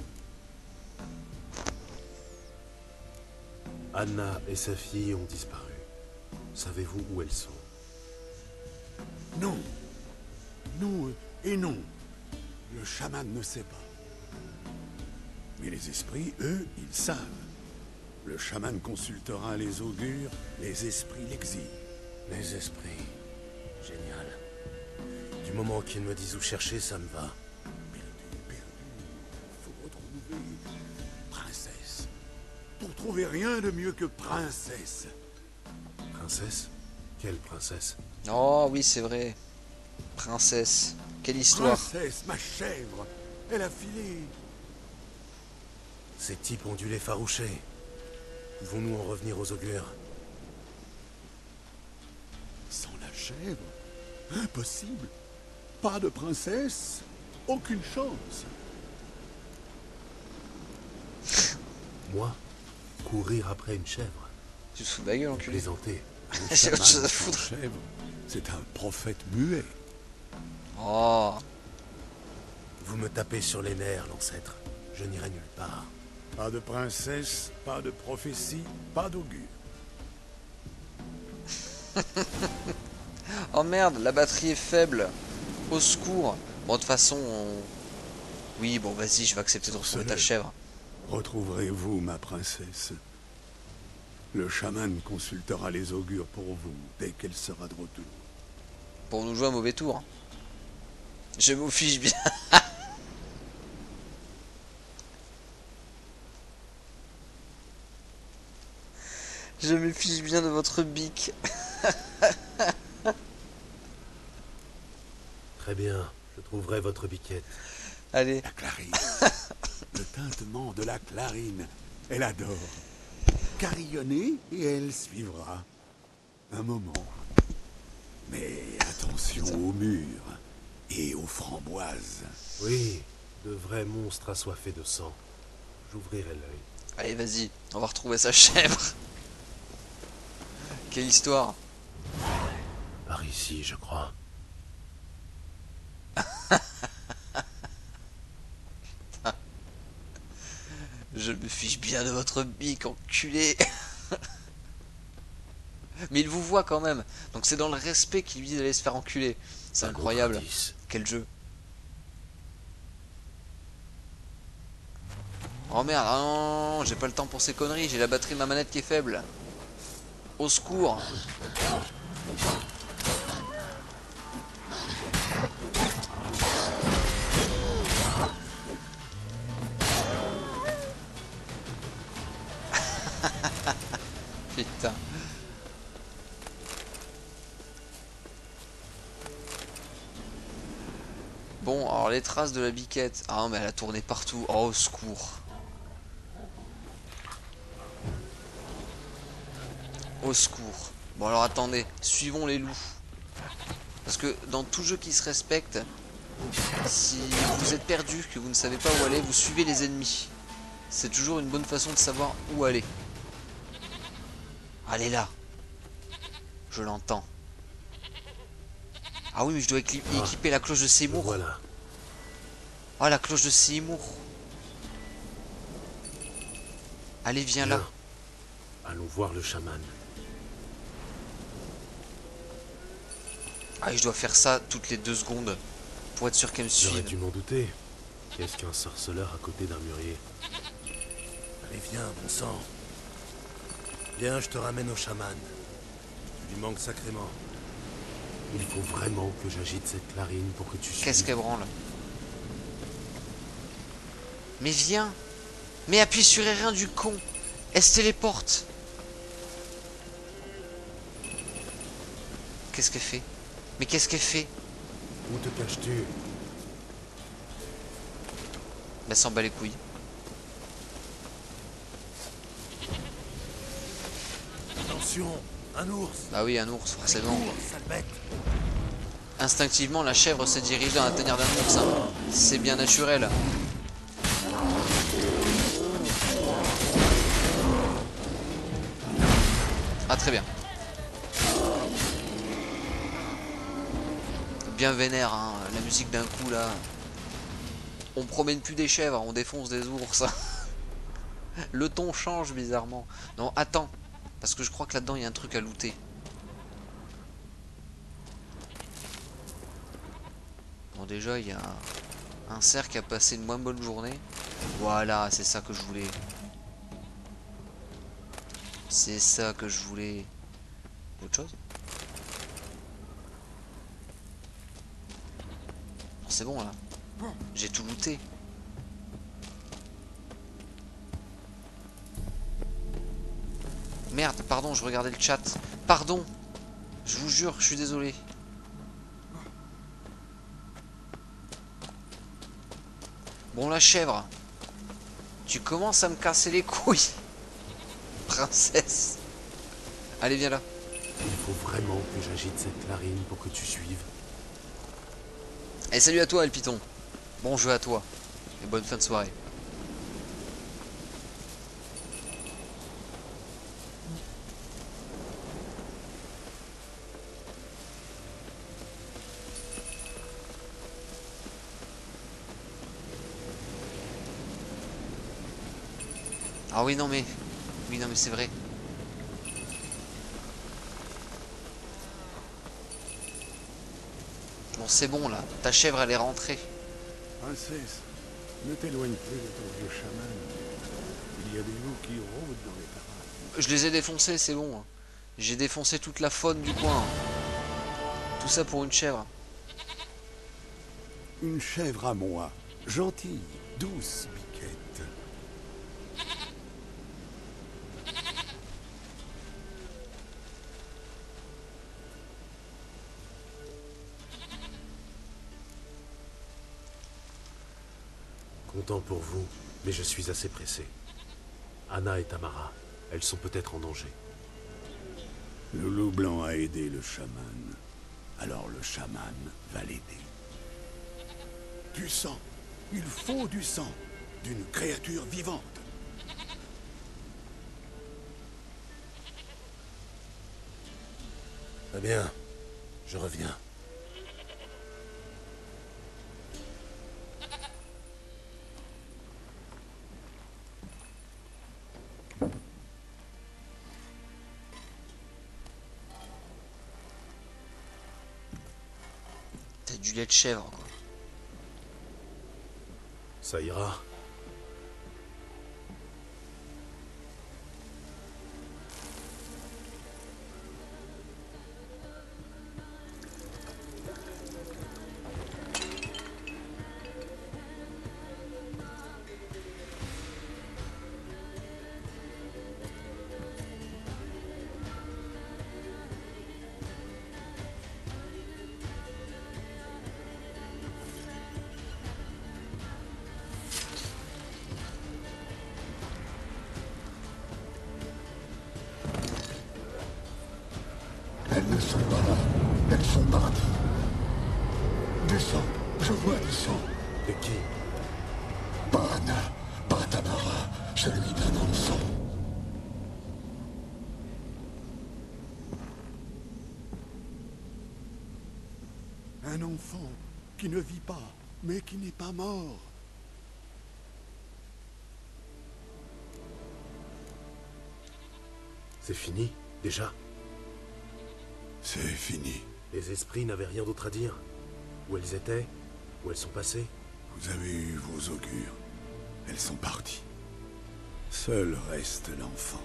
Anna et sa fille ont disparu. Savez-vous où elles sont? Non. Non et non. Le chaman ne sait pas. Mais les esprits, eux, ils savent. Le chaman consultera les augures, les esprits l'exilent. Les esprits. Génial. Du moment qu'ils me disent où chercher, ça me va. Perdu. Faut retrouver... Princesse. Pour trouver rien de mieux que princesse. Princesse? Quelle princesse? Oh oui c'est vrai. Princesse. Quelle histoire. Princesse, ma chèvre. Elle a filé. Ces types ont dû les faroucher. Pouvons-nous en revenir aux augures? Sans la chèvre? Impossible. Pas de princesse, aucune chance. Moi? Courir après une chèvre? Tu te fous de ma gueule, enculé. Plaisanter. Le J'ai autre chose à chaman sans foutre. chèvre, c'est un prophète muet. Oh. Vous me tapez sur les nerfs, l'ancêtre. Je n'irai nulle part. Pas de princesse, pas de prophétie, pas d'augure. Oh merde, la batterie est faible. Au secours. Bon, de toute façon, oui, bon, vas-y, je vais accepter de retrouver ta chèvre. Retrouverez-vous ma princesse? Le chaman consultera les augures pour vous dès qu'elle sera de retour. Pour nous jouer un mauvais tour. Je m'en fiche bien. Je me fiche bien de votre bique. Très bien, je trouverai votre biquette. Allez. La clarine. Le tintement de la clarine. Elle adore. Carillonner et elle suivra. Un moment. Mais attention aux murs et aux framboises. Oui, de vrais monstres assoiffés de sang. J'ouvrirai l'œil. Allez, vas-y, on va retrouver sa chèvre. Quelle histoire. Par ici, je crois. Je me fiche bien de votre bique, enculé. Mais il vous voit quand même. Donc c'est dans le respect qu'il lui dit d'aller se faire enculer. C'est incroyable. Quel jeu. Oh merde, ah non, j'ai pas le temps pour ces conneries. J'ai la batterie de ma manette qui est faible. Au secours. Putain. Bon, alors les traces de la biquette. Ah non, mais elle a tourné partout. Oh, au secours. Au secours. Bon, alors attendez. Suivons les loups. Parce que dans tout jeu qui se respecte, si vous êtes perdu, que vous ne savez pas où aller, vous suivez les ennemis. C'est toujours une bonne façon de savoir où aller. Allez là. Je l'entends. Ah oui, mais je dois équiper la cloche de Seymour. Voilà. Ah, la cloche de Seymour. Allez, viens là. Allons voir le chaman. Ah, je dois faire ça toutes les 2 secondes. Pour être sûr qu'elle me J'aurais suive. dû m'en douter. Qu'est-ce qu'un sorceleur à côté d'un mûrier? Allez, viens, bon sang. Viens, je te ramène au chaman. Tu lui manques sacrément. Il faut vraiment que j'agite cette clarine pour que tu suives. Qu'est-ce qu'elle branle? Mais viens. Mais appuie sur R1 du con. Elle se téléporte. Qu'est-ce qu'elle fait? Mais qu'est-ce qu'elle fait? Où te caches-tu? Bah, s'en bat les couilles. Attention, un ours. Bah oui, un ours, forcément. Cours, sale bête. Instinctivement, la chèvre se dirige dans la tanière d'un ours. Hein. C'est bien naturel. Ah, très bien. Bien vénère, hein, la musique d'un coup là. On promène plus des chèvres, on défonce des ours. Le ton change bizarrement. Non, attends. Parce que je crois que là-dedans il y a un truc à looter. Bon, déjà il y a un cerf qui a passé une moins bonne journée. Voilà, c'est ça que je voulais. C'est ça que je voulais. Autre chose? C'est bon là. J'ai tout looté. Merde, pardon, je regardais le chat. Pardon. Je vous jure, je suis désolé. Bon, la chèvre. Tu commences à me casser les couilles. Princesse. Allez, viens là. Il faut vraiment que j'agite cette clarine pour que tu suives. Et salut à toi, El Python. Bon jeu à toi. Et bonne fin de soirée. Ah oui, non mais... Oui, non mais c'est vrai. Bon, c'est bon là. Ta chèvre, elle est rentrée. Princesse, ne t'éloigne plus de ton vieux chaman. Il y a des loups qui rôdent dans les parages. Je les ai défoncés, c'est bon. Hein. J'ai défoncé toute la faune du coin. Tout ça pour une chèvre. Une chèvre à moi, gentille, douce, Biquette. Content pour vous, mais je suis assez pressé. Anna et Tamara, elles sont peut-être en danger. Le loup blanc a aidé le chaman. Alors le chaman va l'aider. Du sang. Il faut du sang. D'une créature vivante. Très bien, je reviens. T'as du lait de chèvre, quoi. Ça ira. Elles ne sont pas là. Elles sont parties. Du sang. Je vois du sang. De qui? Pas Anna, pas Tamara, celui d'un enfant. Un enfant qui ne vit pas, mais qui n'est pas mort. C'est fini, déjà? C'est fini. Les esprits n'avaient rien d'autre à dire? Où elles étaient? Où elles sont passées? Vous avez eu vos augures. Elles sont parties. Seul reste l'enfant.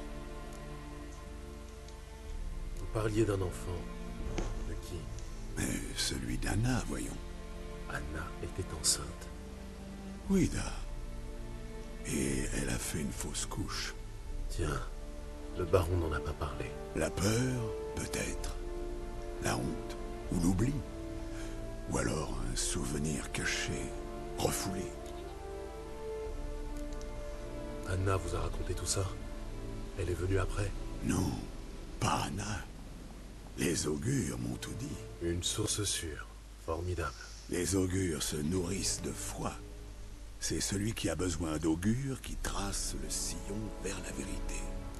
Vous parliez d'un enfant. De qui? Mais celui d'Anna, voyons. Anna était enceinte. Oui, Da. Et elle a fait une fausse couche. Tiens, le baron n'en a pas parlé. La peur, peut-être. La honte, ou l'oubli. Ou alors un souvenir caché, refoulé. Anna vous a raconté tout ça? Elle est venue après? Non, pas Anna. Les augures m'ont tout dit. Une source sûre. Formidable. Les augures se nourrissent de foi. C'est celui qui a besoin d'augures qui trace le sillon vers la vérité.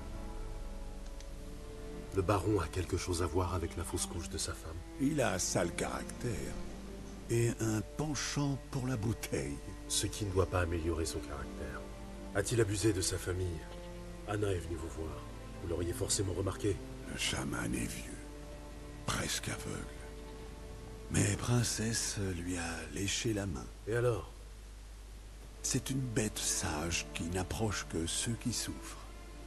Le baron a quelque chose à voir avec la fausse couche de sa femme? Il a un sale caractère. Et un penchant pour la bouteille. Ce qui ne doit pas améliorer son caractère. A-t-il abusé de sa famille? Anna est venue vous voir. Vous l'auriez forcément remarqué. Le chaman est vieux. Presque aveugle. Mais Princesse lui a léché la main. Et alors? C'est une bête sage qui n'approche que ceux qui souffrent.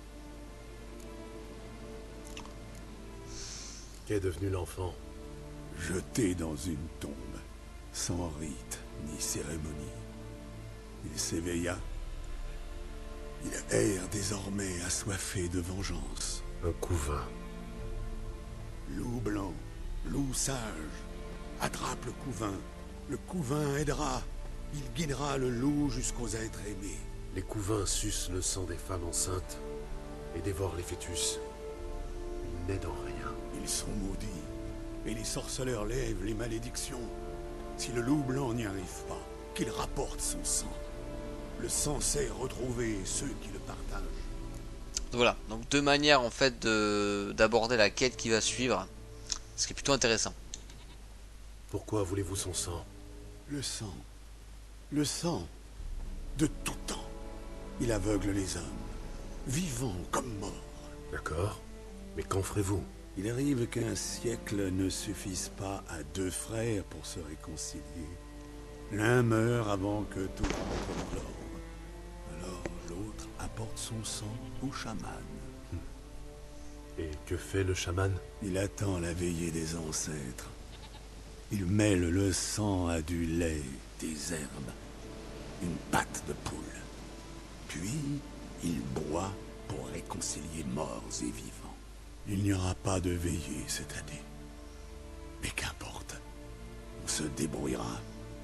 Qu'est devenu l'enfant? Jeté dans une tombe, sans rite ni cérémonie. Il s'éveilla. Il erre désormais assoiffé de vengeance. Un couvain. Loup blanc, loup sage. Attrape le couvain. Le couvain aidera. Il guidera le loup jusqu'aux êtres aimés. Les couvains sucent le sang des femmes enceintes et dévorent les fœtus. Ils n'aident en rien. Ils sont maudits. Et les sorceleurs lèvent les malédictions. Si le loup blanc n'y arrive pas, qu'il rapporte son sang. Le sang sait retrouver ceux qui le partagent. Voilà, donc deux manières en fait d'aborder la quête qui va suivre, ce qui est plutôt intéressant. Pourquoi voulez-vous son sang? Le sang. Le sang. De tout temps. Il aveugle les hommes. Vivants comme morts. D'accord. Mais qu'en ferez-vous? Il arrive qu'un siècle ne suffise pas à deux frères pour se réconcilier. L'un meurt avant que tout rentre dans l'ordre. Alors l'autre apporte son sang au chaman. Et que fait le chaman? Il attend la veillée des ancêtres. Il mêle le sang à du lait, des herbes, une pâte de poule. Puis, il boit pour réconcilier morts et vivants. Il n'y aura pas de veillée cette année. Mais qu'importe, on se débrouillera.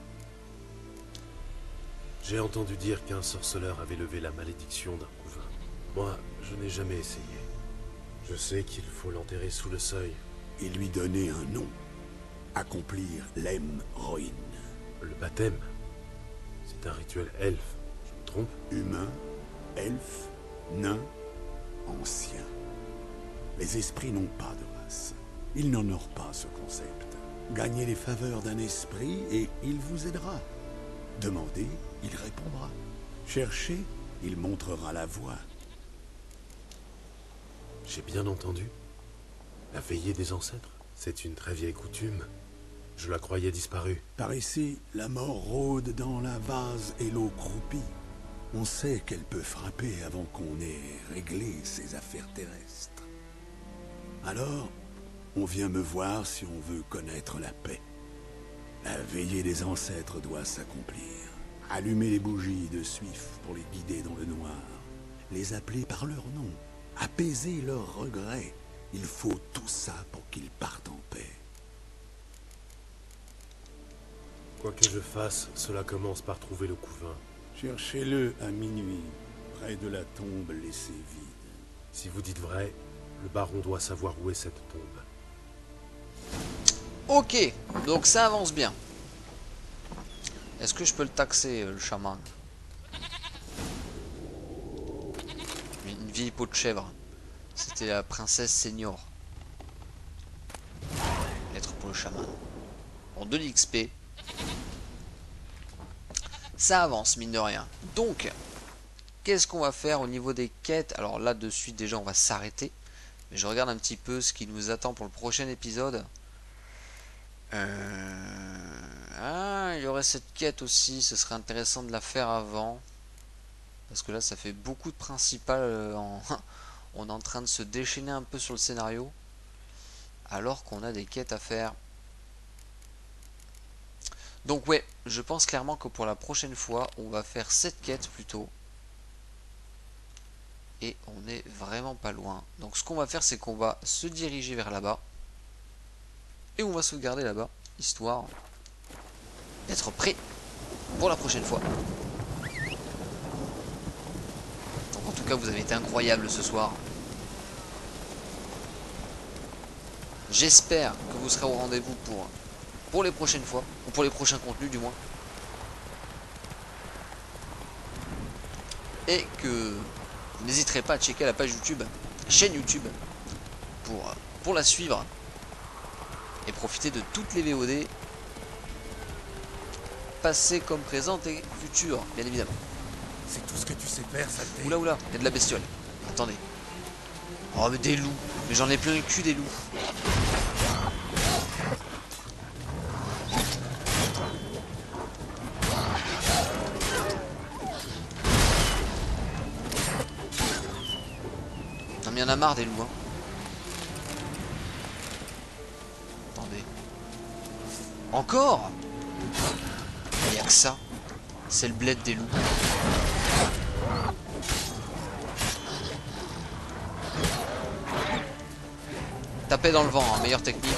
J'ai entendu dire qu'un sorceleur avait levé la malédiction d'un couvain. Moi, je n'ai jamais essayé. Je sais qu'il faut l'enterrer sous le seuil. Et lui donner un nom. Accomplir l'Em Roin. Le baptême, c'est un rituel elfe. Je me trompe? Humain, elfe, nain, ancien. Les esprits n'ont pas de race. Ils n'honorent pas ce concept. Gagnez les faveurs d'un esprit et il vous aidera. Demandez, il répondra. Cherchez, il montrera la voie. J'ai bien entendu. La veillée des ancêtres, c'est une très vieille coutume. Je la croyais disparue. Par ici, la mort rôde dans la vase et l'eau croupie. On sait qu'elle peut frapper avant qu'on ait réglé ses affaires terrestres. Alors, on vient me voir si on veut connaître la paix. La veillée des ancêtres doit s'accomplir. Allumer les bougies de suif pour les guider dans le noir. Les appeler par leur nom. Apaiser leurs regrets. Il faut tout ça pour qu'ils partent en paix. Quoi que je fasse, cela commence par trouver le couvain. Cherchez-le à minuit, près de la tombe laissée vide. Si vous dites vrai, le baron doit savoir où est cette tombe. Ok, donc ça avance bien. Est-ce que je peux le taxer, le chaman? Une vieille peau de chèvre. C'était la princesse senior. Lettre pour le chaman. Bon, de l'XP. Ça avance, mine de rien. Donc, qu'est-ce qu'on va faire au niveau des quêtes? Alors là, de suite, déjà, on va s'arrêter. Mais je regarde un petit peu ce qui nous attend pour le prochain épisode. Ah, il y aurait cette quête aussi. Ce serait intéressant de la faire avant. Parce que là, ça fait beaucoup de principales. On est en train de se déchaîner un peu sur le scénario. Alors qu'on a des quêtes à faire. Donc ouais, je pense clairement que pour la prochaine fois, on va faire cette quête plutôt. Et on est vraiment pas loin. Donc ce qu'on va faire, c'est qu'on va se diriger vers là-bas. Et on va sauvegarder là-bas, histoire d'être prêt pour la prochaine fois. Donc en tout cas, vous avez été incroyable ce soir. J'espère que vous serez au rendez-vous pour les prochaines fois, ou pour les prochains contenus du moins. Et que vous n'hésiterez pas à checker la page YouTube, chaîne YouTube, pour la suivre. Et profiter de toutes les VOD, passées comme présentes et futures, bien évidemment. C'est tout ce que tu sais faire, saleté. Oula oula, il y a de la bestiole. Attendez. Oh mais des loups, mais j'en ai plein le cul des loups. Non mais il y en a marre des loups hein. Attendez. Encore? Il n'y a que ça. C'est le bled des loups. Taper dans le vent, hein, meilleure technique.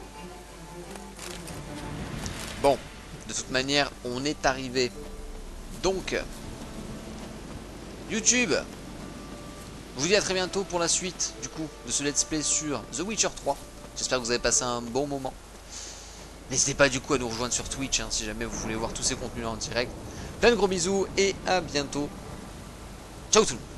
Bon, de toute manière, on est arrivé Donc, YouTube, je vous dis à très bientôt pour la suite, du coup, de ce let's play sur The Witcher 3. J'espère que vous avez passé un bon moment. N'hésitez pas du coup à nous rejoindre sur Twitch, hein, si jamais vous voulez voir tous ces contenus en direct. Plein de gros bisous et à bientôt. Ciao tout le monde.